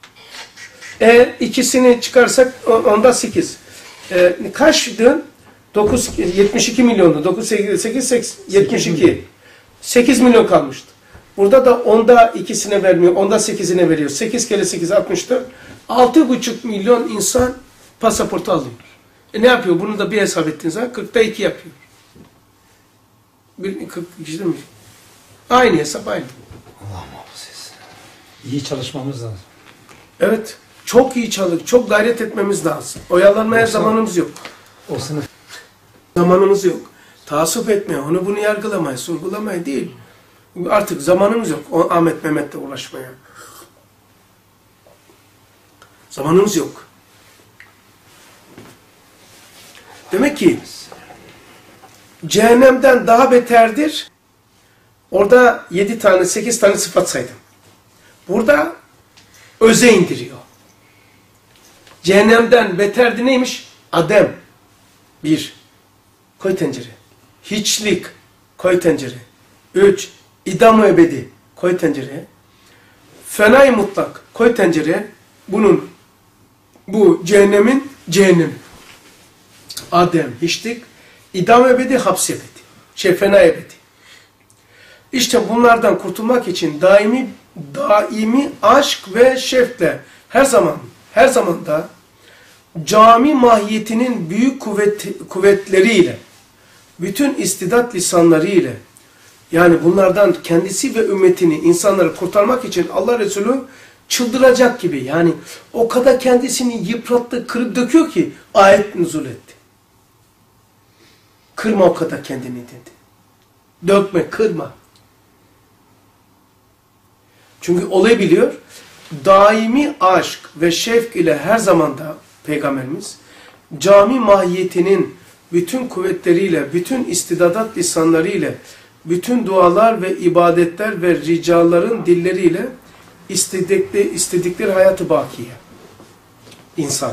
2'sini çıkarsak onda 8. Kaçtı? 72 milyondu. 9, 8, 72. 8 milyon kalmıştı. Burada da onda 2'sine vermiyor. Onda 8'ine veriyor. 8 kere 8 64. 6,5 milyon insan pasaportu alıyor. Ne yapıyor? Bunu da bir hesap ettiğiniz zaman 40'ta 2 yapıyor. 40 kişi mi? Aynı hesap aynı. Allah muhafaza etsin. İyi çalışmamız lazım. Evet. Çok iyi çalışıp, çok gayret etmemiz lazım. Oyalanmaya zamanımız yok. O sınıf. Zamanımız yok. Taassup etmeye, onu bunu yargılamaya, sorgulamaya değil. Artık zamanımız yok. O Ahmet Mehmet'le uğraşmaya. Zamanımız yok. Demek ki cehennemden daha beterdir. Orada 7 tane, 8 tane sıfat saydım. Burada öze indiriyor. Cehennemden beterdi neymiş? Adem. 1. Koy tencere. Hiçlik. Koy tencere. 3. İdam-ı ebedi. Koy tencereye. Fenay mutlak. Koy tencereye. Bu cehennemin cehennemi. Adem, hiçlik. İdam ebedi, hapsi ebedi. Fena ebedi. İşte bunlardan kurtulmak için daimi aşk ve şevkle her zaman da cami mahiyetinin büyük kuvvetleriyle, bütün istidat lisanlarıyla, yani bunlardan kendisi ve ümmetini, insanları kurtarmak için Allah Resulü çıldıracak gibi, yani o kadar kendisini yıprattı, kırıp döküyor ki ayet nuzul etti. Kırma o kadar kendini dedi. Dökme, kırma. Çünkü olayı biliyor. Daimi aşk ve şevk ile her zaman da Peygamberimiz cami mahiyetinin bütün kuvvetleriyle, bütün istidadat lisanlarıyla, bütün dualar ve ibadetler ve ricaların dilleriyle istedikleri hayatı bakiye. İnsan.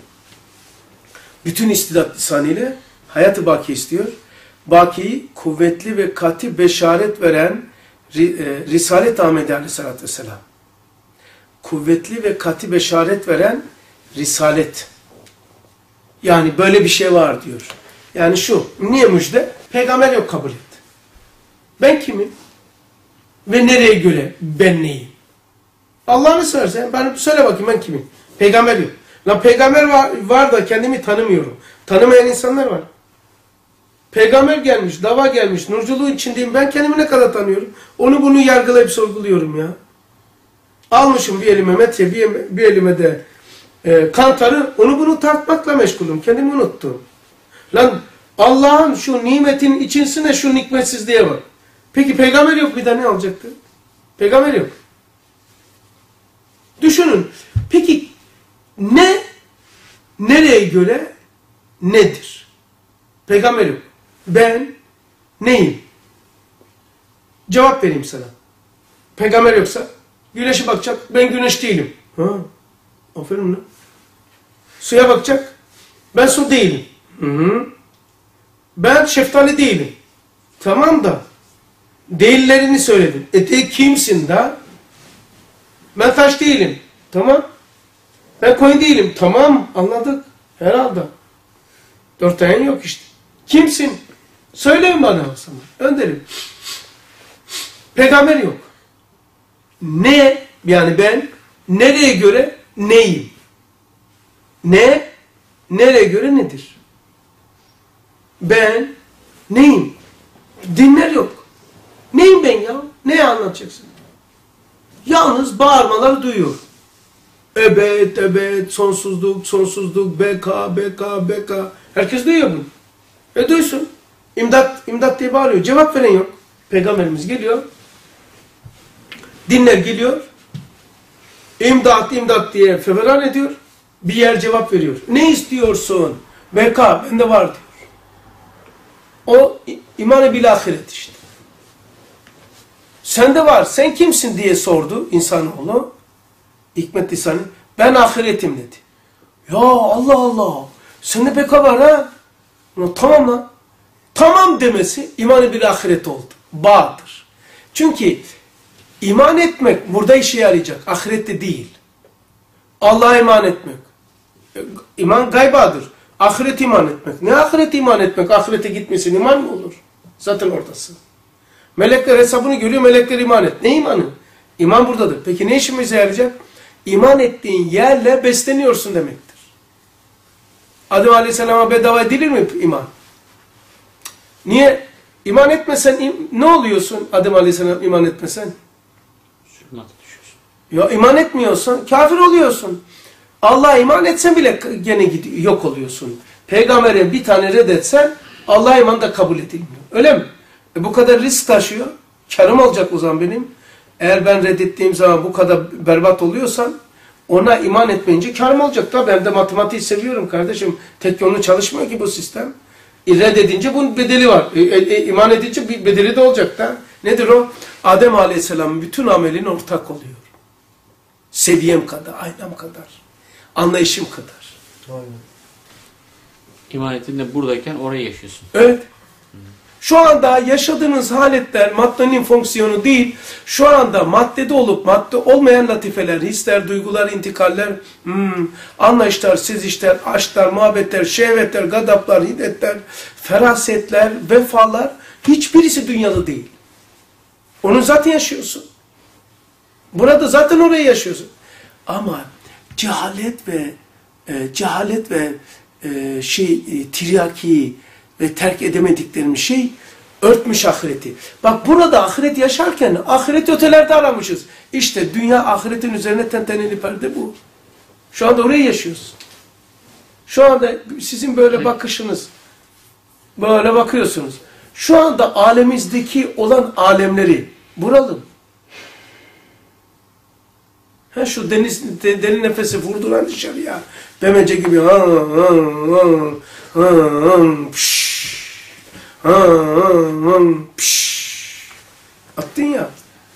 Bütün istidat lisanıyla hayatı baki istiyor. Bakiyi kuvvetli ve kat'i beşaret veren Risalet Ahmedi Aleyhisselatü Vesselam. Kuvvetli ve kat'i beşaret veren Risalet. Yani böyle bir şey var diyor. Yani şu, niye müjde? Peygamber yok kabul et. Ben kimim? Ve nereye göre ben neyim? Allah'ını seversen, ben söyle bakayım ben kimim? Peygamber yok. Lan peygamber var da kendimi tanımıyorum. Tanımayan insanlar var. Peygamber gelmiş, dava gelmiş, nurculuğun içindeyim. Ben kendimi ne kadar tanıyorum? Onu bunu yargılayıp sorguluyorum ya. Almışım bir elime metre, bir elime de kantarı, onu bunu tartmakla meşgulüm. Kendimi unuttum. Lan Allah'ın şu nimetin içerisine şu nikmetsizliğe bak. Peki peygamber yok, bir de ne olacaktı? Peygamber yok. Düşünün. Peki ne, nereye göre nedir? Peygamber yok. Ben neyim? Cevap vereyim sana. Peygamber yoksa güneşe bakacak. Ben güneş değilim. Ha, aferin lan. Suya bakacak. Ben su değilim. Hı. Ben şeftali değilim. Tamam da değillerini söyledim. Kimsin da? Ben taş değilim. Tamam. Ben koyun değilim. Tamam, anladık. Herhalde. 4 ayın yok işte. Kimsin? Söyleyin bana o zaman. Önderim. Peygamber yok. Ne? Yani ben nereye göre neyim? Ne? Nereye göre nedir? Ben neyim? Dinler yok. Neyim ben ya? Neye anlatacaksın? Yalnız bağırmaları duyuyor. Ebed, ebed, sonsuzluk, sonsuzluk, beka, beka, beka. Herkes duyuyor bunu. Duysun. İmdat, imdat diye bağırıyor. Cevap veren yok. Peygamberimiz geliyor. Dinler geliyor. İmdat, imdat diye feveran ediyor. Bir yer cevap veriyor. Ne istiyorsun? Beka, bende var diyor. O iman-ı bil ahiret işte. Sende var, sen kimsin diye sordu insanoğlu. Hikmet lisanı. Ben ahiretim dedi. Ya Allah Allah. Sende beka var ha? Tamam lan. Tamam demesi iman-ı bil ahiret oldu. Bağdır. Çünkü iman etmek burada işe yarayacak. Ahirette değil. Allah'a iman etmek. İman gaybadır. Ahiret iman etmek. Ne ahiret iman etmek? Ahirete gitmesin iman mı olur? Zaten oradasın. Melekler hesabını görüyor, melekler iman et. Ne imanı? İman buradadır. Peki ne işimize yarayacak? İman ettiğin yerle besleniyorsun demektir. Adem Aleyhisselam'a bedava edilir mi iman? Niye? İman etmesen ne oluyorsun Adem Aleyhisselam iman etmesen? Zulmata düşüyorsun. Ya iman etmiyorsan kafir oluyorsun. Allah'a iman etsen bile gene yok oluyorsun. Peygamber'e bir tane reddetsen Allah'a iman da kabul edilmiyor. Öyle mi? Bu kadar risk taşıyor. Karım olacak o zaman benim. Eğer ben reddettiğim zaman bu kadar berbat oluyorsan ona iman etmeyince karım olacak da. Ben de matematiği seviyorum kardeşim. Tek yönlü çalışmıyor ki bu sistem. Reddedince bunun bedeli var. İman edince bir bedeli de olacak da. Nedir o? Adem Aleyhisselam'ın bütün amelin ortak oluyor. Seviyem kadar, aynam kadar. Anlayışım kadar. Aynen. İman ettiğinde buradayken orayı yaşıyorsun. Evet. Şu anda yaşadığınız haletler maddenin fonksiyonu değil, şu anda maddede olup madde olmayan latifeler, hisler, duygular, intikaller, anlayışlar, sezişler, aşklar, muhabbetler, şehvetler, gadaplar, hiddetler, ferasetler, vefalar, hiçbirisi dünyalı değil. Onu zaten yaşıyorsun. Burada zaten orayı yaşıyorsun. Ama cehalet ve tiryaki ve terk edemediklerimiz şey örtmüş ahireti. Bak burada ahiret yaşarken ahireti ötelerde aramışız. İşte dünya ahiretin üzerine tenteneli perde bu. Şu anda orayı yaşıyoruz. Şu anda sizin böyle bakışınız, böyle bakıyorsunuz. Şu anda alemizdeki olan alemleri buralım. Şu derin nefesi vurduran dışarıya. Demece gibi attın ya.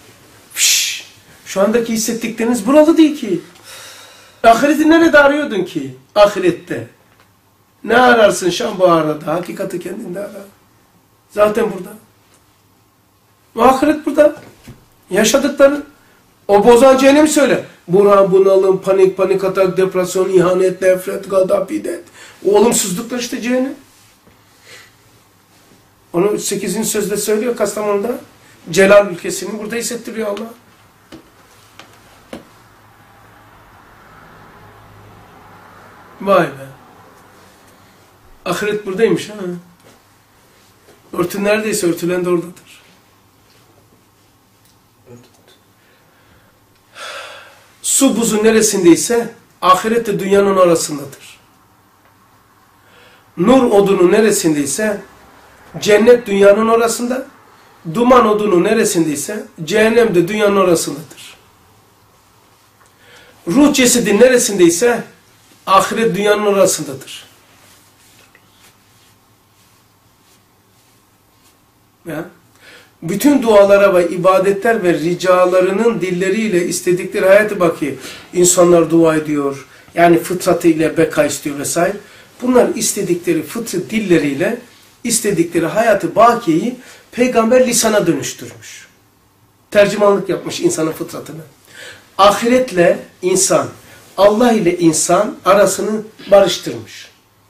Şu andaki hissettikleriniz buralı değil ki. Ahireti nerede arıyordun ki? Ahirette. Ne ararsın Şam bu arada? Hakikati kendinde ara. Zaten burada. Ahiret burada. Yaşadıkların. O bozan cehennemi söyle. Buhran, bunalım, panik atak, depresyon, ihanet, nefret, gadap, hiddet. O olumsuzluklar işte cehennem. Onu 8. sözde söylüyor Kastamonu'da. Celal ülkesini burada hissettiriyor Allah. Vay be. Ahiret buradaymış ha. Örtü neredeyse örtülen de oradadır. Su buzu neresindeyse ahiret de dünyanın orasındadır. Nur odunu neresindeyse cennet dünyanın orasında. Duman odunu neresindeyse cehennem de dünyanın orasındadır. Ruh cesedi neresindeyse ahiret dünyanın orasındadır. Ya. Bütün dualara ve ibadetler ve ricalarının dilleriyle istedikleri hayatı baki insanlar dua ediyor. Yani fıtratıyla beka istiyor vesaire. Bunlar istedikleri fıtrat dilleriyle istedikleri hayatı bakiyi peygamber lisana dönüştürmüş. Tercümanlık yapmış insanın fıtratını. Ahiretle insan, Allah ile insan arasını barıştırmış.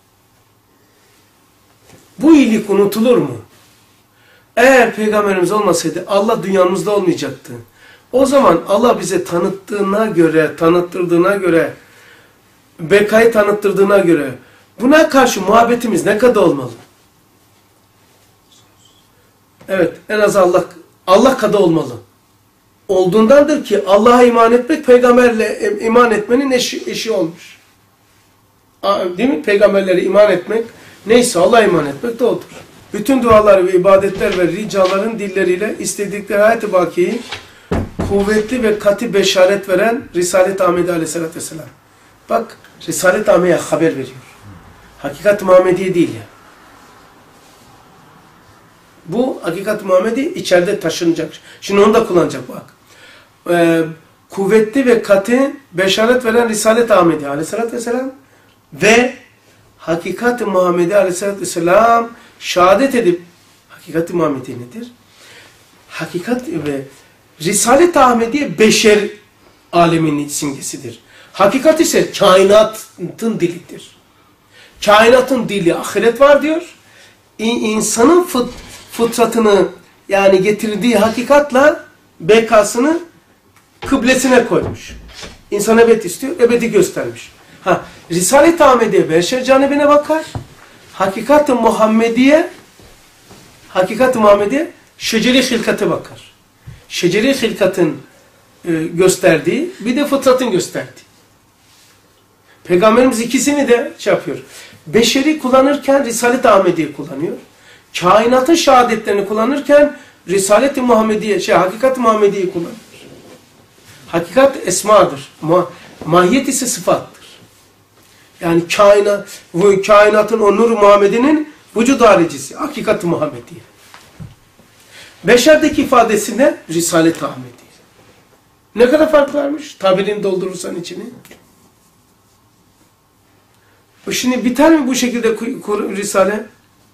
Bu iyilik unutulur mu? Eğer peygamberimiz olmasaydı Allah dünyamızda olmayacaktı. O zaman Allah bize tanıttırdığına göre, bekayı tanıttırdığına göre buna karşı muhabbetimiz ne kadar olmalı? Evet, en az Allah kadar olmalı. Olduğundandır ki Allah'a iman etmek, peygamberle iman etmenin eşi olmuş. Değil mi? Peygamberlere iman etmek, neyse Allah'a iman etmek de odur. Bütün dualar ve ibadetler ve ricaların dilleriyle istedikleri hayat-ı bakiyi kuvvetli ve katı beşaret veren Risalet-i Ahmedi Aleyhisselatü Vesselam. Bak, Risalet-i Ahmedi'ye haber veriyor. Hakikat-ı Muhammediye değil ya. Bu Hakikat-ı Muhammedi içeride taşınacak. Şimdi onu da kullanacak bak. Kuvvetli ve katı beşaret veren Risalet-i Ahmedi Aleyhisselatü Vesselam ve Hakikat-ı Muhammedi Aleyhisselatü Vesselam şehadet edip, Hakikat-i Muhammedi nedir? Hakikat ve Risalet-i Ahmediye beşer aleminin simgesidir. Hakikat ise kainatın dilidir. Kainatın dili ahiret var diyor. İnsanın fıtratını yani getirdiği hakikatla bekasını kıblesine koymuş. İnsan ebed istiyor, ebedi göstermiş. Risalet-i Ahmediye beşer canibine bakar. Hakikat-ı Muhammediye şeceri hilkate bakar. Şeceri hilkatın gösterdiği, bir de fıtratın gösterdiği. Peygamberimiz ikisini de yapıyor. Beşeri kullanırken Risalet-i Ahmediye kullanıyor. Kainatın şehadetlerini kullanırken Risalet-i Muhammediye, Hakikat-ı Muhammediye kullanıyor. Hakikat esmadır. Mahiyet ise sıfattır. Yani kainatın o Nur-u Muhammedi'nin vücud haricisi. Hakikat-ı Muhammediye. Beşerdeki ifadesinde Risalet-i Ahmediye. Ne kadar fark varmış? Tabirini doldurursan içini. Şimdi biter mi bu şekilde Risale?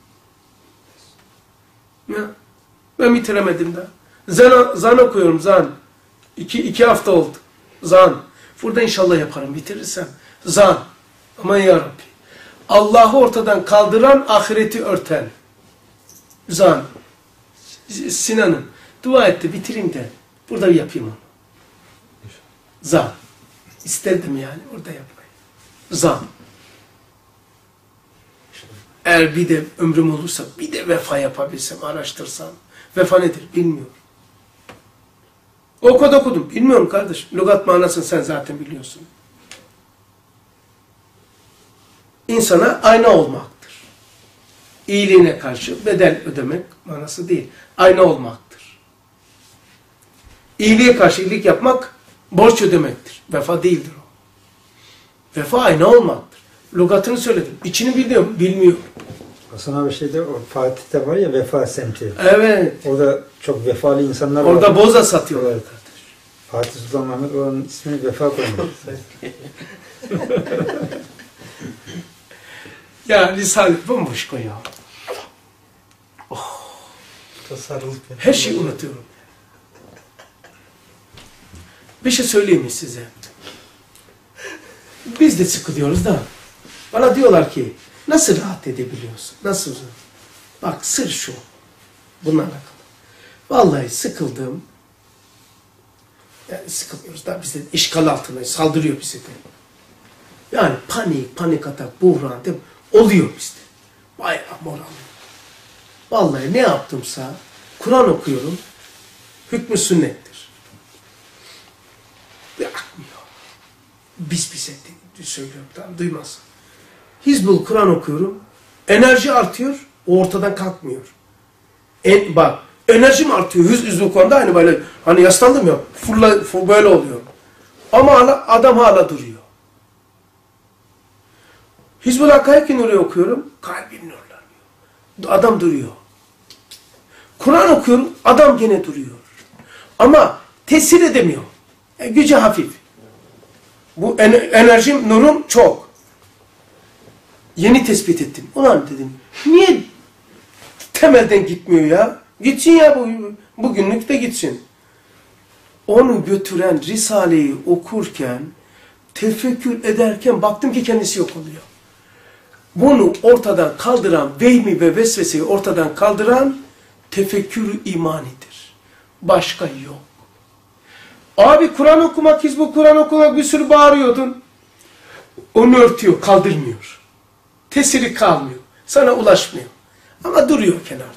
Ya, ben bitiremedim daha. Zan okuyorum, zan. İki hafta oldu. Zan. Burada inşallah yaparım, bitirirsem. Zan. Aman ya Rabbi. Allah'ı ortadan kaldıran, ahireti örten. Zan. Sinan'ın dua etti, bitireyim de. Burada yapayım onu. Zan. İsterdim yani orada yapmayı. Zan. Eğer bir de ömrüm olursa bir de vefa yapabilsem, araştırsam. Vefa nedir bilmiyorum. Okudum. Bilmiyorum kardeşim. Lügat manasını sen zaten biliyorsun. İnsana ayna olmaktır. İyiliğine karşı bedel ödemek manası değil. Ayna olmaktır. İyiliğe karşı iyilik yapmak borç ödemektir. Vefa değildir o. Vefa ayna olmaktır. Lügatını söyledim. İçini biliyorum. Bilmiyorum. Hasan abi şeyde o Fatih'te var ya vefa semti. Evet. Orada çok vefalı insanlar var. Orada boza satıyorlar kardeş. Fatih Sultan Mehmet oranın ismini vefa koymuş. Ya Risale bomboş koyuyor. Her şeyi unutuyorum. Bir şey söyleyeyim mi size? Biz de sıkılıyoruz da. Bana diyorlar ki nasıl rahat edebiliyorsun? Nasıl? Bak sır şu. Bununla alakalı. Vallahi sıkıldım. Yani sıkılıyoruz da biz de işgal altındayız. Saldırıyor bize de. Yani panik atak, buhran değil mi? Oluyor bizde. Bayağı moral. Vallahi ne yaptımsa Kur'an okuyorum. Hükmü sünnettir. Bırakmıyor. Biz söylüyorum, tamam, duymaz. Hizbul Kur'an okuyorum. Enerji artıyor. O ortadan kalkmıyor. Bak, enerjim artıyor. Hizbul Kur'an'da hani böyle, hani yaslandım ya, böyle oluyor. Ama adam hala duruyor. Hizbul Hakkaik Nuri okuyorum. Kalbim nurlanıyor. Adam duruyor. Kur'an okuyorum. Adam gene duruyor. Ama tesir edemiyor. Gücü hafif. Bu enerjim, nurum çok. Yeni tespit ettim. Ulan dedim, niye temelden gitmiyor ya? Gitsin ya, bugünlük de gitsin. Onu götüren Risale'yi okurken, tefekkür ederken baktım ki kendisi yok oluyor. Bunu ortadan kaldıran, vehmi ve vesveseyi ortadan kaldıran tefekkür-ü imanidir. Başka yok. Abi Kur'an okumak, Hizbul Kur'an okumak, bir sürü bağırıyordun. Onu örtüyor, kaldırmıyor. Tesiri kalmıyor. Sana ulaşmıyor. Ama duruyor kenarda.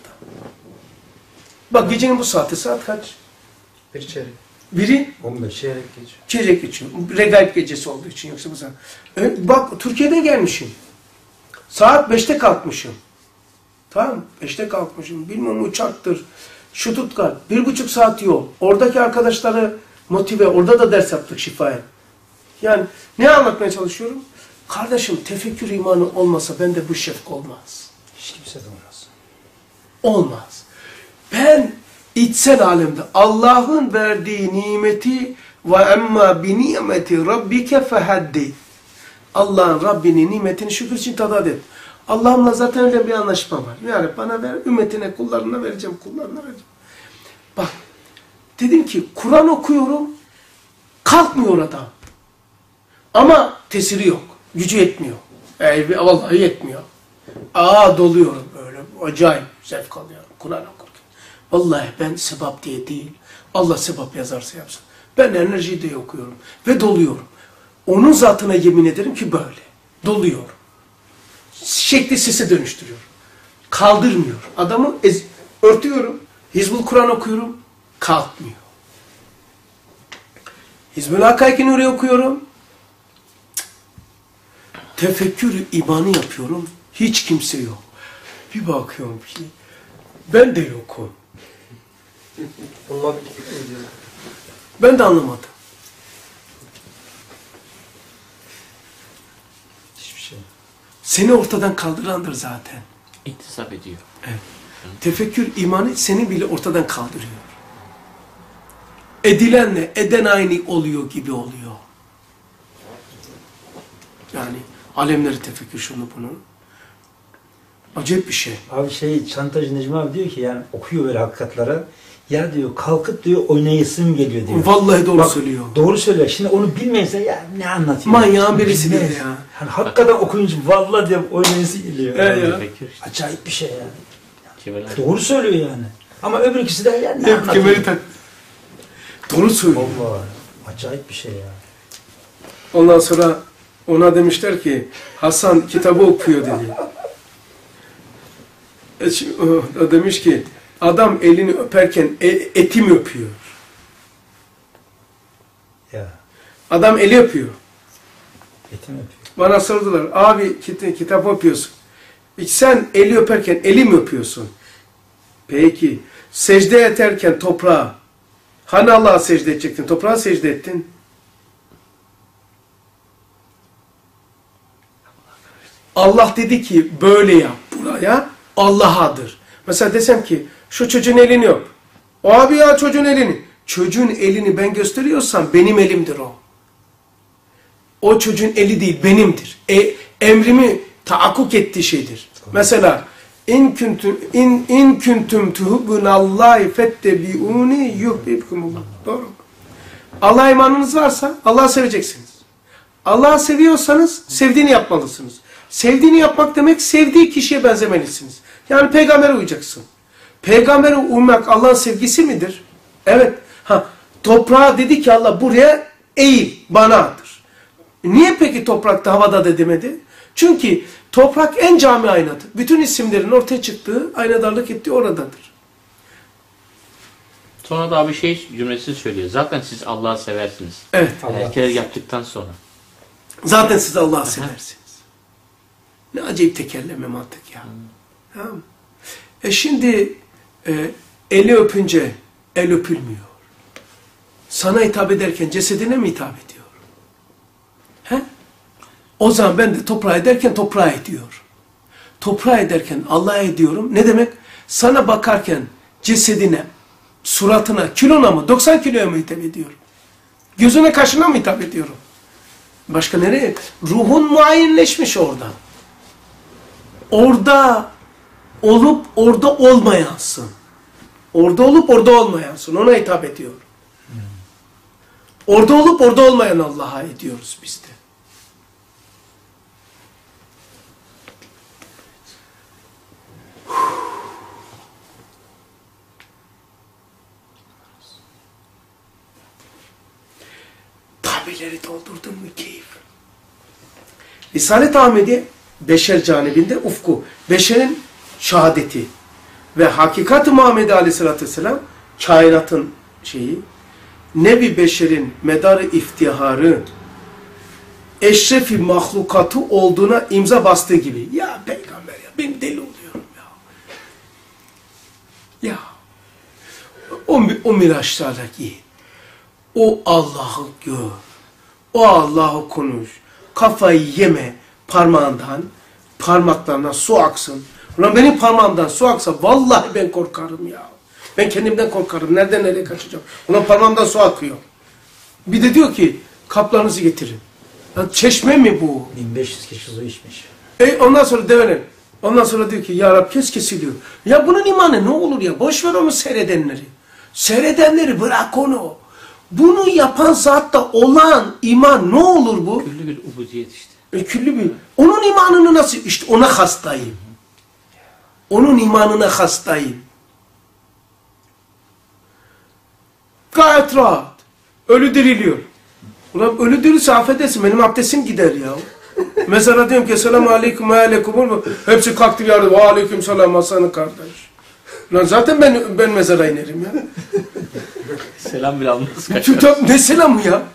Bak gecenin bu saati, saat kaç? Bir çeyrek. Biri 15. Çeyrek geçiyor. çeyrek geçiyor. Regaib gecesi olduğu için, yoksa bu saat. Bak Türkiye'de gelmişim. Saat 5'te kalkmışım. Tamam, 5'te kalkmışım. Bilmem uçaktır. Stuttgart. 1,5 saat yol. Oradaki arkadaşları motive. Orada da ders yaptık şifaya. Yani ne anlatmaya çalışıyorum? Kardeşim, tefekkür imanı olmasa bende bu şefk olmaz. Hiç kimse de olmaz. Olmaz. Ben içsel alemde Allah'ın verdiği nimeti ve emma bi nimeti rabbike fehaddi. Allah'ın Rabbinin nimetini şükür için tadat et. Allah'ımla zaten öyle bir anlaşma var. Yani bana ver, ümmetine, kullarına vereceğim, kullarına vereceğim. Bak, dedim ki Kur'an okuyorum, kalkmıyor adam. Ama tesiri yok, gücü yetmiyor. Vallahi yetmiyor. Doluyorum böyle, acayip zevk alıyorum Kur'an okurken. Vallahi ben sebap diye değil, Allah sebap yazarsa yapsın. Ben enerjiyi de okuyorum ve doluyorum. Onun zatına yemin ederim ki böyle. Doluyor. Şekli sese dönüştürüyor. Kaldırmıyor. Adamı örtüyorum. Hizbul Kur'an okuyorum. Kalkmıyor. Hizbul Hakkaik Nuri okuyorum. Tefekkür-ü imanı yapıyorum. Hiç kimse yok. Bir bakıyorum ki ben de yokum. Olabilir mi diyor? Ben de anlamadım. Hiçbir şey. Seni ortadan kaldırandır zaten. İntisap ediyor. Evet. Tefekkür imanı seni bile ortadan kaldırıyor. Edilenle eden aynı oluyor gibi oluyor. Yani alemleri tefekkür, şunu bunu. Acayip bir şey. Abi Çantacı Necmi abi diyor ki, yani okuyor böyle hakikatlara. Ya diyor, kalkıp diyor oynayasım geliyor diyor. Vallahi doğru Bak, söylüyor. Doğru söylüyor. Şimdi onu bilmeyse ya ne anlatıyor? Manyağın birisi Bilmez. dedi ya. Yani hakikaten okuyunca vallahi diyor oynayası geliyor. Evet ya. Tefekkür işte. Acayip bir şey yani. Kemerler. Doğru söylüyor yani. Ama öbür ikisi de ya ne Hep anlatıyor? kemeri tak. Doğru söylüyor. Vallahi acayip bir şey ya. Ondan sonra ona demişler ki Hasan kitabı okuyor dedi. O demiş ki adam elini öperken eti mi öpüyor? Ya. Adam eli öpüyor. Etim öpüyor. Bana sordular, abi kitap okuyorsun. Sen eli öperken eli mi öpüyorsun? Peki, secde ederken toprağa, hani Allah'a secde edecektin, toprağa secde ettin. Allah dedi ki böyle yap buraya, Allah'adır. Mesela desem ki şu çocuğun elini öp. Abi ya çocuğun elini. Çocuğun elini ben gösteriyorsam benim elimdir o. O çocuğun eli değil, benimdir. Emrimi taakkuk ettiği şeydir. Mesela in kuntum tuhibbunallahi fettebi'uni yuhibbukumullah. Doğru mu? Allah'a imanınız varsa Allah'ı seveceksiniz. Allah'ı seviyorsanız sevdiğini yapmalısınız. Sevdiğini yapmak demek sevdiği kişiye benzemelisiniz. Yani peygambere uyacaksın. Peygambere uymak Allah'ın sevgisi midir? Evet. Toprağa dedi ki Allah buraya eğil, banadır. Niye peki toprakta havada da demedi? Çünkü toprak en cami aynadır. Bütün isimlerin ortaya çıktığı, aynadarlık ettiği oradadır. Sonra da bir şey cümlesi söylüyor. Zaten siz Allah'ı seversiniz. Evet. Allah. Erkeler yaptıktan sonra. Zaten siz Allah'ı seversiniz. Ne acayip tekerleme mantık ya. Tamam mı? Şimdi eli öpünce el öpülmüyor. Sana hitap ederken cesedine mi hitap ediyor? He? O zaman ben de toprağa ederken toprağa ediyor. Toprağa ederken Allah'a ediyorum. Ne demek? Sana bakarken cesedine, suratına, kilona mı, 90 kiloya mı hitap ediyorum? Gözüne, kaşına mı hitap ediyorum? Başka nereye? Ruhun muayyenleşmiş orada. Orada olup orada olmayansın. Orada olup orada olmayansın. Ona hitap ediyor. Orada olup orada olmayan Allah'a ediyoruz biz de. Tabirleri doldurdun mu keyif? Risalet-i Ahmediye beşer canibinde ufku, beşerin şehadeti ve hakikat-ı Muhammed Aleyhisselatü Vesselam kainatın şeyi, nevi beşerin medarı iftiharı, eşrefi mahlukatı olduğuna imza bastığı gibi. Ya peygamber ya, ben deli oluyorum ya. Ya, o miraçlardaki, o Allah'ı gör, o Allah'ı konuş, kafayı yeme parmağından, parmaklarından su aksın. Ulan benim parmağımdan su aksa vallahi ben korkarım ya. Ben kendimden korkarım. Nereden nereye kaçacağım? Ulan parmağımdan su akıyor. Bir de diyor ki kaplarınızı getirin. Lan çeşme mi bu? 1500 kişi su içmiş. Ondan sonra devenin. Ondan sonra diyor ki ya Rab kesiliyor. Ya bunun imanı ne olur ya? Boş ver onu seyredenleri. Seyredenleri bırak onu. Bunu yapan zatta olan iman ne olur bu? Küllü bir ubudiyet işte. Küllü bir. Onun imanını nasıl? İşte ona hastayım. Onun imanına hastayım. Gayet rahat. Ölü diriliyor. Ulan ölü dirilse affedersin benim abdestim gider ya. Mezara diyorum ki selamu aleyküm ve aleyküm. Hepsi kalktı yardım. Ve aleyküm selam Hasan'ın kardeş. Ulan zaten ben mezara inerim ya. Selam bile almaz kaçar. Ne selamı ya?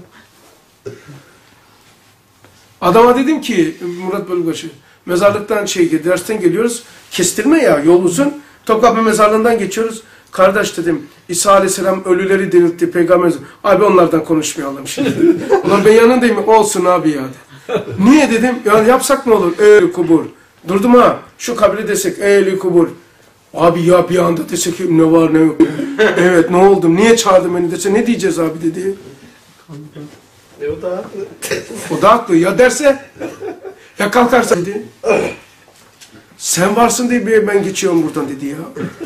Adama dedim ki Murat Bölbaşı, mezarlıktan dersten geliyoruz. Kestirme ya, yol uzun. Topkapı mezarlığından geçiyoruz. Kardeş dedim, İsa Aleyhisselam ölüleri diriltti, peygamber. Abi onlardan konuşmayalım şimdi. Ulan ben yanındayım, olsun abi ya. Niye dedim, yani yapsak ne olur? Ehl-i kubur. Durdum ha, şu kabri desek, ehl-i kubur. Abi ya bir anda desek ne var ne yok. Evet ne oldu, niye çağırdın beni dese ne diyeceğiz abi dedi. O da haklı. O da haklı ya derse, ya kalkarsa dedi. Sen varsın diye ben geçiyorum buradan dedi ya.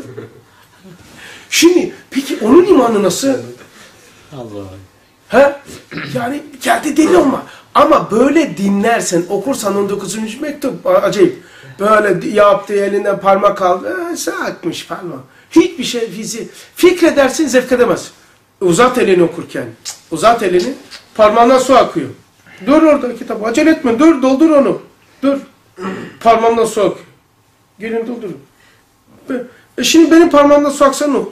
Şimdi peki onun imanı nasıl? Allah. He? Yani geldi deli olma. Ama böyle dinlersen, okursan 19. mektup acayip. Böyle yaptı elinden parmak aldı. Sakmış parmak. Hiçbir şey fikredersin zevk edemez. Uzat elini okurken. Uzat elini. Parmağından su akıyor. Dur orada kitap. Acele etme. Dur doldur onu. Dur. Parmağından su akıyor. Gelin doldurun. Şimdi benim parmağımdan su aksa ne olur?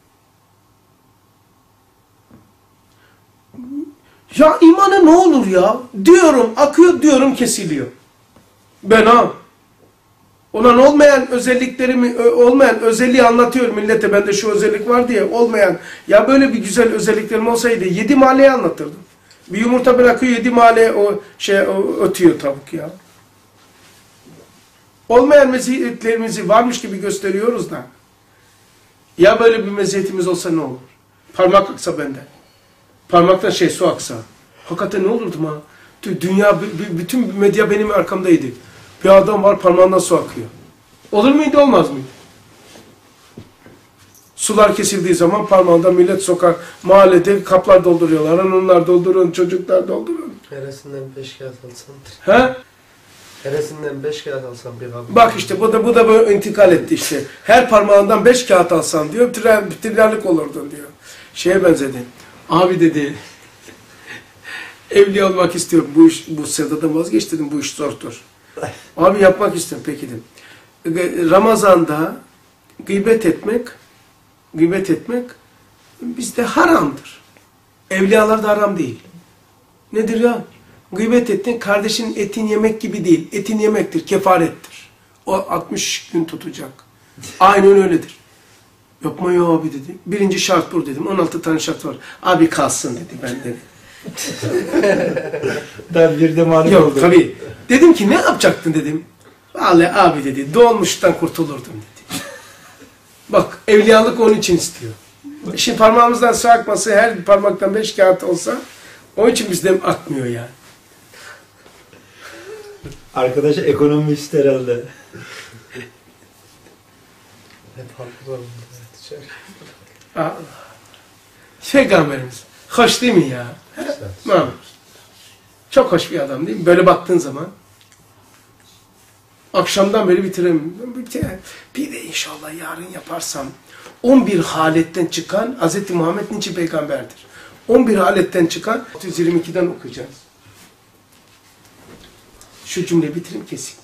Ya imanı ne olur ya? Diyorum akıyor, diyorum kesiliyor. Ben ha. Olan olmayan özelliği anlatıyor millete. Bende şu özellik var diye olmayan. Ya böyle bir güzel özelliklerim olsaydı 7 mahalleyi anlatırdım. Bir yumurta bırakıyor 7 mahalle ötüyor tavuk ya. Olmayan meziyetlerimizi varmış gibi gösteriyoruz da. Ya böyle bir meziyetimiz olsa ne olur? Parmak aksa benden. Parmaktan su aksa. Hakikaten ne olurdu ha? Dünya, bütün medya benim arkamdaydı. Bir adam var parmağından su akıyor. Olur muydu olmaz mıydı? Sular kesildiği zaman parmağından millet sokar. Mahallede kaplar dolduruyorlar. Onlar doldurun, çocuklar doldurun. Heresinden 5 kağıt alsam. He? Heresinden 5 kağıt alsam bir kabul. Bak işte bu da böyle intikal etti işte. Her parmağından 5 kağıt alsan diyor, trilyarlık olurdun diyor. Şeye benzedi. Abi dedi, evli olmak istiyorum. Bu sevdadan vazgeçtim, bu iş zordur. Abi yapmak istiyorum, peki dedim. Ramazan'da gıybet etmek bizde haramdır. Evliyalarda haram değil. Nedir ya? Gıybet ettin, kardeşinin etini yemek gibi değil. Etin yemektir, kefarettir. O 60 gün tutacak. Aynen öyledir. Yapma ya abi dedi. Birinci şart bu dedim. 16 tane şart var. Abi kalsın dedi ben dedi. Ben bir de mani Yok oldum. tabii. Dedim ki ne yapacaktın dedim. Vallahi abi dedi. Doğmuştan kurtulurdum dedi. Bak evliyalık onun için istiyor. Şimdi parmağımızdan su akması her bir parmaktan 5 kağıt olsa onun için bizden akmıyor yani. Arkadaşı ekonomist herhalde. Hep haklı var Aa, Peygamberimiz. Hoş değil mi ya? Tamam. Çok hoş bir adam değil mi? Böyle baktığın zaman. Akşamdan beri bitiremiyorum. Bir de inşallah yarın yaparsam 11 haletten çıkan Hz. Muhammed niçin peygamberdir? 11 haletten çıkan 622'den okuyacağız. Şu cümleyi bitireyim kesin.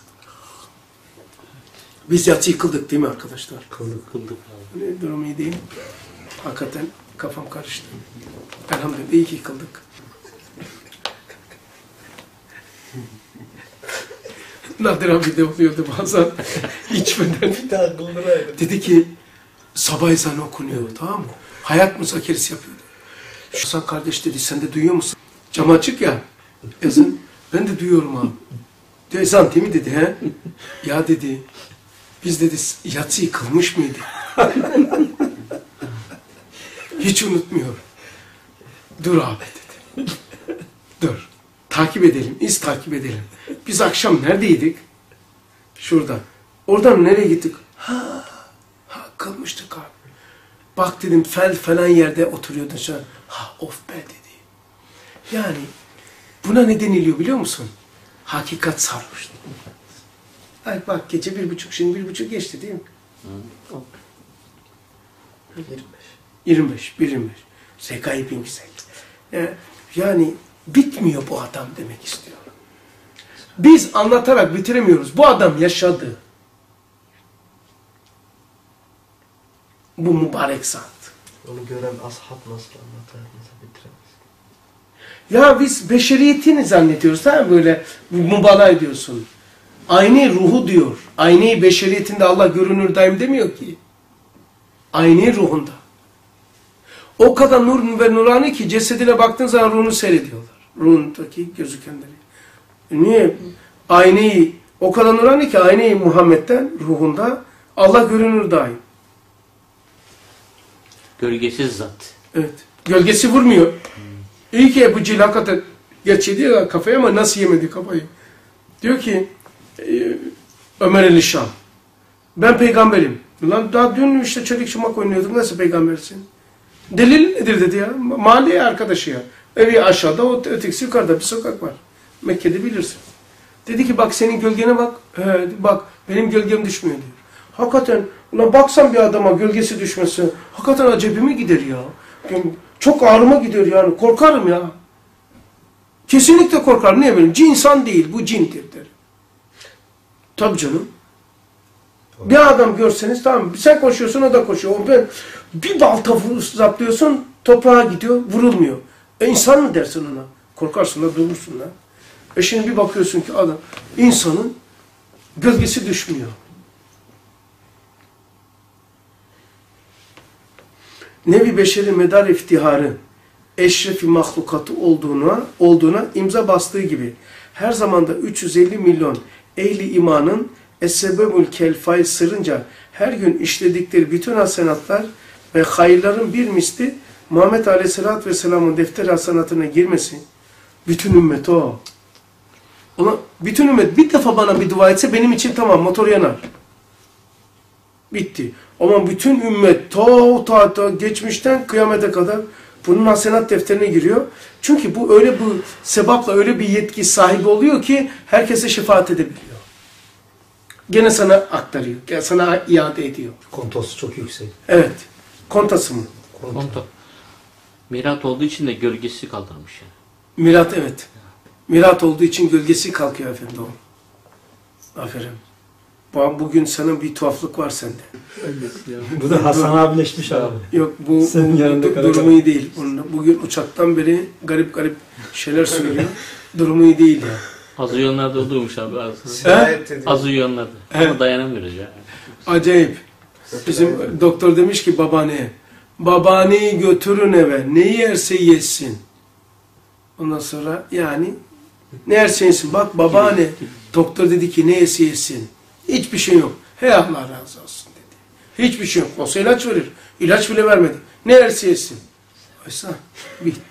Biz yatsı yıkıldık değil mi arkadaşlar? Kıldık. Ne durum iyi değil mi? Hakikaten kafam karıştı. Elhamdülillah iyi ki yıkıldık. Nadir abi de oluyordu bazen içmeden. Bir daha kıldıraydı. Dedi ki sabah ezanı okunuyor tamam mı? Hayat müzakeresi yapıyordu. Şu Hasan kardeş dedi sen de duyuyor musun? Cam açık ya. Ezan. Ben de duyuyorum abi. De, ezan değil mi dedi he? Ya dedi biz dedi yatsı yıkılmış mıydı? Hiç unutmuyor. Dur abi dedi. Dur. Takip edelim. İz takip edelim. Biz akşam neredeydik? Şurada. Oradan nereye gittik? Ha kılmıştık abi. Bak dedim falan yerde oturuyordun şu an. Ha of be dedi. Yani buna ne deniliyor biliyor musun? Hakikat sarhoşluğu. Ay bak gece 1.30 şimdi 1.30 geçti değil mi? 25. 1.25. Zekayı bin güzel. Yani bitmiyor bu adam demek istiyorum. Biz anlatarak bitiremiyoruz. Bu adam yaşadı. Bu mübarek zat. Onu gören ashab nasıl anlatar, nasıl bitiremez? Ya biz beşeriyetini zannediyoruz tamam mı? Böyle mübalağa ediyorsun. Aynı ruhu diyor. Aynı beşeriyetinde Allah görünür daim demiyor ki. Aynı ruhunda. O kadar nur ve nurani ki cesedine baktığın zaman ruhunu seyrediyorlar. Ruhundaki gözükenleri. Niye? Aynı o kadar nurani ki aynı Muhammed'den ruhunda Allah görünür daim. Gölgesiz zat. Evet. Gölgesi vurmuyor. İyi ki Ebu Cehil hakikaten gerçi diyor kafaya ama nasıl yemedi kafayı? Diyor ki Ömer el-Şam ben peygamberim. Lan daha dün işte çelik çımak oynuyorduk nasıl peygambersin? Delil nedir dedi ya. Mahalle arkadaşı ya. Evi aşağıda o ötekisi yukarıda bir sokak var. Mekke'de bilirsin. Dedi ki bak senin gölgene bak. Bak benim gölgem düşmüyor diyor. Hakikaten ulan baksan bir adama gölgesi düşmesi hakikaten acebime gider ya. Çok ağrıma gidiyor yani. Korkarım ya. Kesinlikle korkarım. Niye benim? Insan değil. Bu cindir der. Tabii canım. Bir adam görseniz tamam. Sen koşuyorsun o da koşuyor. Bir balta zaplıyorsun toprağa gidiyor. Vurulmuyor. İnsan mı dersin ona? Korkarsın da durursun da. Şimdi bir bakıyorsun ki adam insanın gölgesi düşmüyor. Nevi beşeri medar iftiharı eşrefi mahlukatı olduğuna imza bastığı gibi her zamanda 350 milyon ehli imanın es-sebebül kelfay sırrınca her gün işledikleri bütün hasenatlar ve hayırların bir misli Muhammed Aleyhisselatü Vesselam'ın defter hasenatına girmesi bütün ümmet o. Ona, bütün ümmet bir defa bana bir dua etse benim için tamam motor yanar. Bitti. Ama bütün ümmet ta geçmişten kıyamete kadar bunun hasenat defterine giriyor. Çünkü bu öyle bu sebapla öyle bir yetki sahibi oluyor ki herkese şefaat edebiliyor. Gene sana aktarıyor. Gene sana iade ediyor. Kontosu çok yüksek. Evet. Kontası mı? Konto. Mirat olduğu için de gölgesi kaldırmış yani. Mirat evet. Mirat olduğu için gölgesi kalkıyor efendim o. Aferin. Bugün senin bir tuhaflık var sende. Bu da Hasan abileşmiş abi. Yok bu Senin yanında kara durumu iyi değil. Bugün uçaktan beri garip garip şeyler söylüyor. Durumu iyi değil ya. Az uyuyanlar da olurmuş abi. Sirayet ediyor. Az uyuyanlar da. Ama dayanamıyoruz ya. Acayip. Bizim doktor demiş ki babaanneye, babaanneyi götürün eve, ne yerse yesin. Ondan sonra yani ne yerse yesin. Bak babaanne, doktor dedi ki ne yerse yesin. Hiçbir şey yok. Hey Allah razı olsun dedi. Hiçbir şey yok. Olsa ilaç verir. İlaç bile vermedi. Ne yerse yesin. Oysa bitti.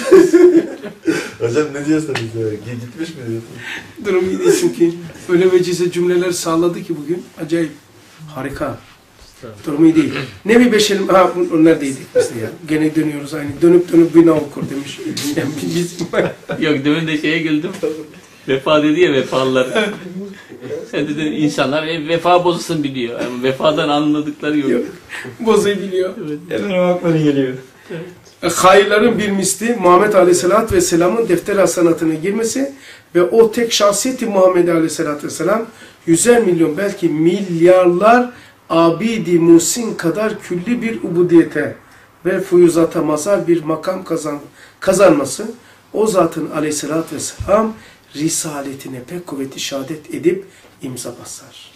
Hocam ne diyorsunuz ya? Gitmiş mi diyorsun? Durum iyi değil çünkü öyle vecize cümleler sağladı ki bugün. Acayip. Harika. Durum iyi değil. Ne bir beşerim... Ha neredeydik biz de ya? Gene dönüyoruz aynı. Dönüp dönüp bina okur demiş. Yani bizim... Yok demin de şeye güldüm. Vefa dedi ya vefalılar. Sen dedin insanlar vefa bozulsun biliyor. Yani vefadan anladıkları yok. Yok. Bozuyu biliyor. Hemen aklına geliyor. Hayırların bir misli Muhammed Aleyhisselatü Vesselam'ın defter hasanatına girmesi ve o tek şahsiyeti Muhammed Aleyhisselatü Vesselam 100'er milyon belki milyarlar abidi musin kadar külli bir ubudiyete ve fuyuzata mazhar bir makam kazanması o zatın Aleyhisselatü Vesselam risaletine pek kuvveti şehadet edip imza basar.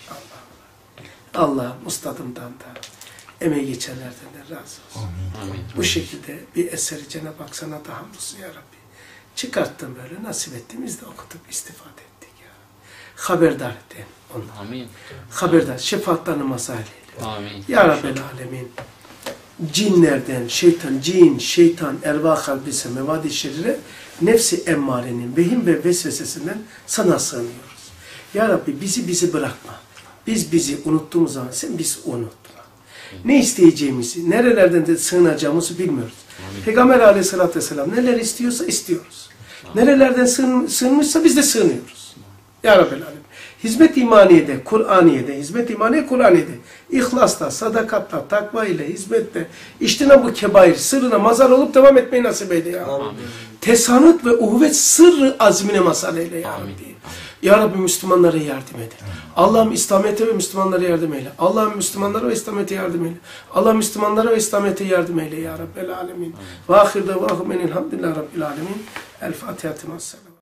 Allah ustadımdan da emeği geçenlerden de razı olsun. Amin. Bu şekilde bir eseri Cenab-ı Hak sana da hamdolsun ya Rabbi. Çıkarttın böyle nasip ettin biz de okutup istifade ettik ya. Haberdar et ondan. Amin. Haberdar. Şefaatlerini mazhar eyle. Amin. Ya Rabbel Alemin. Cinlerden, şeytan, ervah halbise, mevadi şerire, nefsi emmarenin, vehim ve vesvesesinden sana sığınıyoruz. Ya Rabbi bizi bırakma. Biz bizi unuttuğumuz zaman sen bizi unutma. Ne isteyeceğimizi, nerelerden de sığınacağımızı bilmiyoruz. Peygamber Aleyhisselatü Vesselam neler istiyorsa istiyoruz. Nerelerden sığınmışsa biz de sığınıyoruz. Ya Rabbel Alemin. Hizmet imaniyede, Kur'aniye'de, hizmet imaniye Kur'aniye'de, ihlasla, sadakatla, takva ile, hizmette, iştina bu kebair, sırrına mazhar olup devam etmeyi nasip eyle ya. Amin. Tesanüt ve uhuvvet sırrı azmine mazhar eyle ya Rabbi. Ya Rabbi Müslümanlara yardım eyle. Allah'ım İslamiyet'e ve Müslümanlara yardım eyle. Allah'ım Müslümanlara ve İslamiyet'e yardım eyle. Allah'ım Müslümanlara ve İslamiyet'e yardım eyle ya Rabbel Alemin. Ve ahir davahum enilhamdülillah Rabbil Alemin. El Fatiha.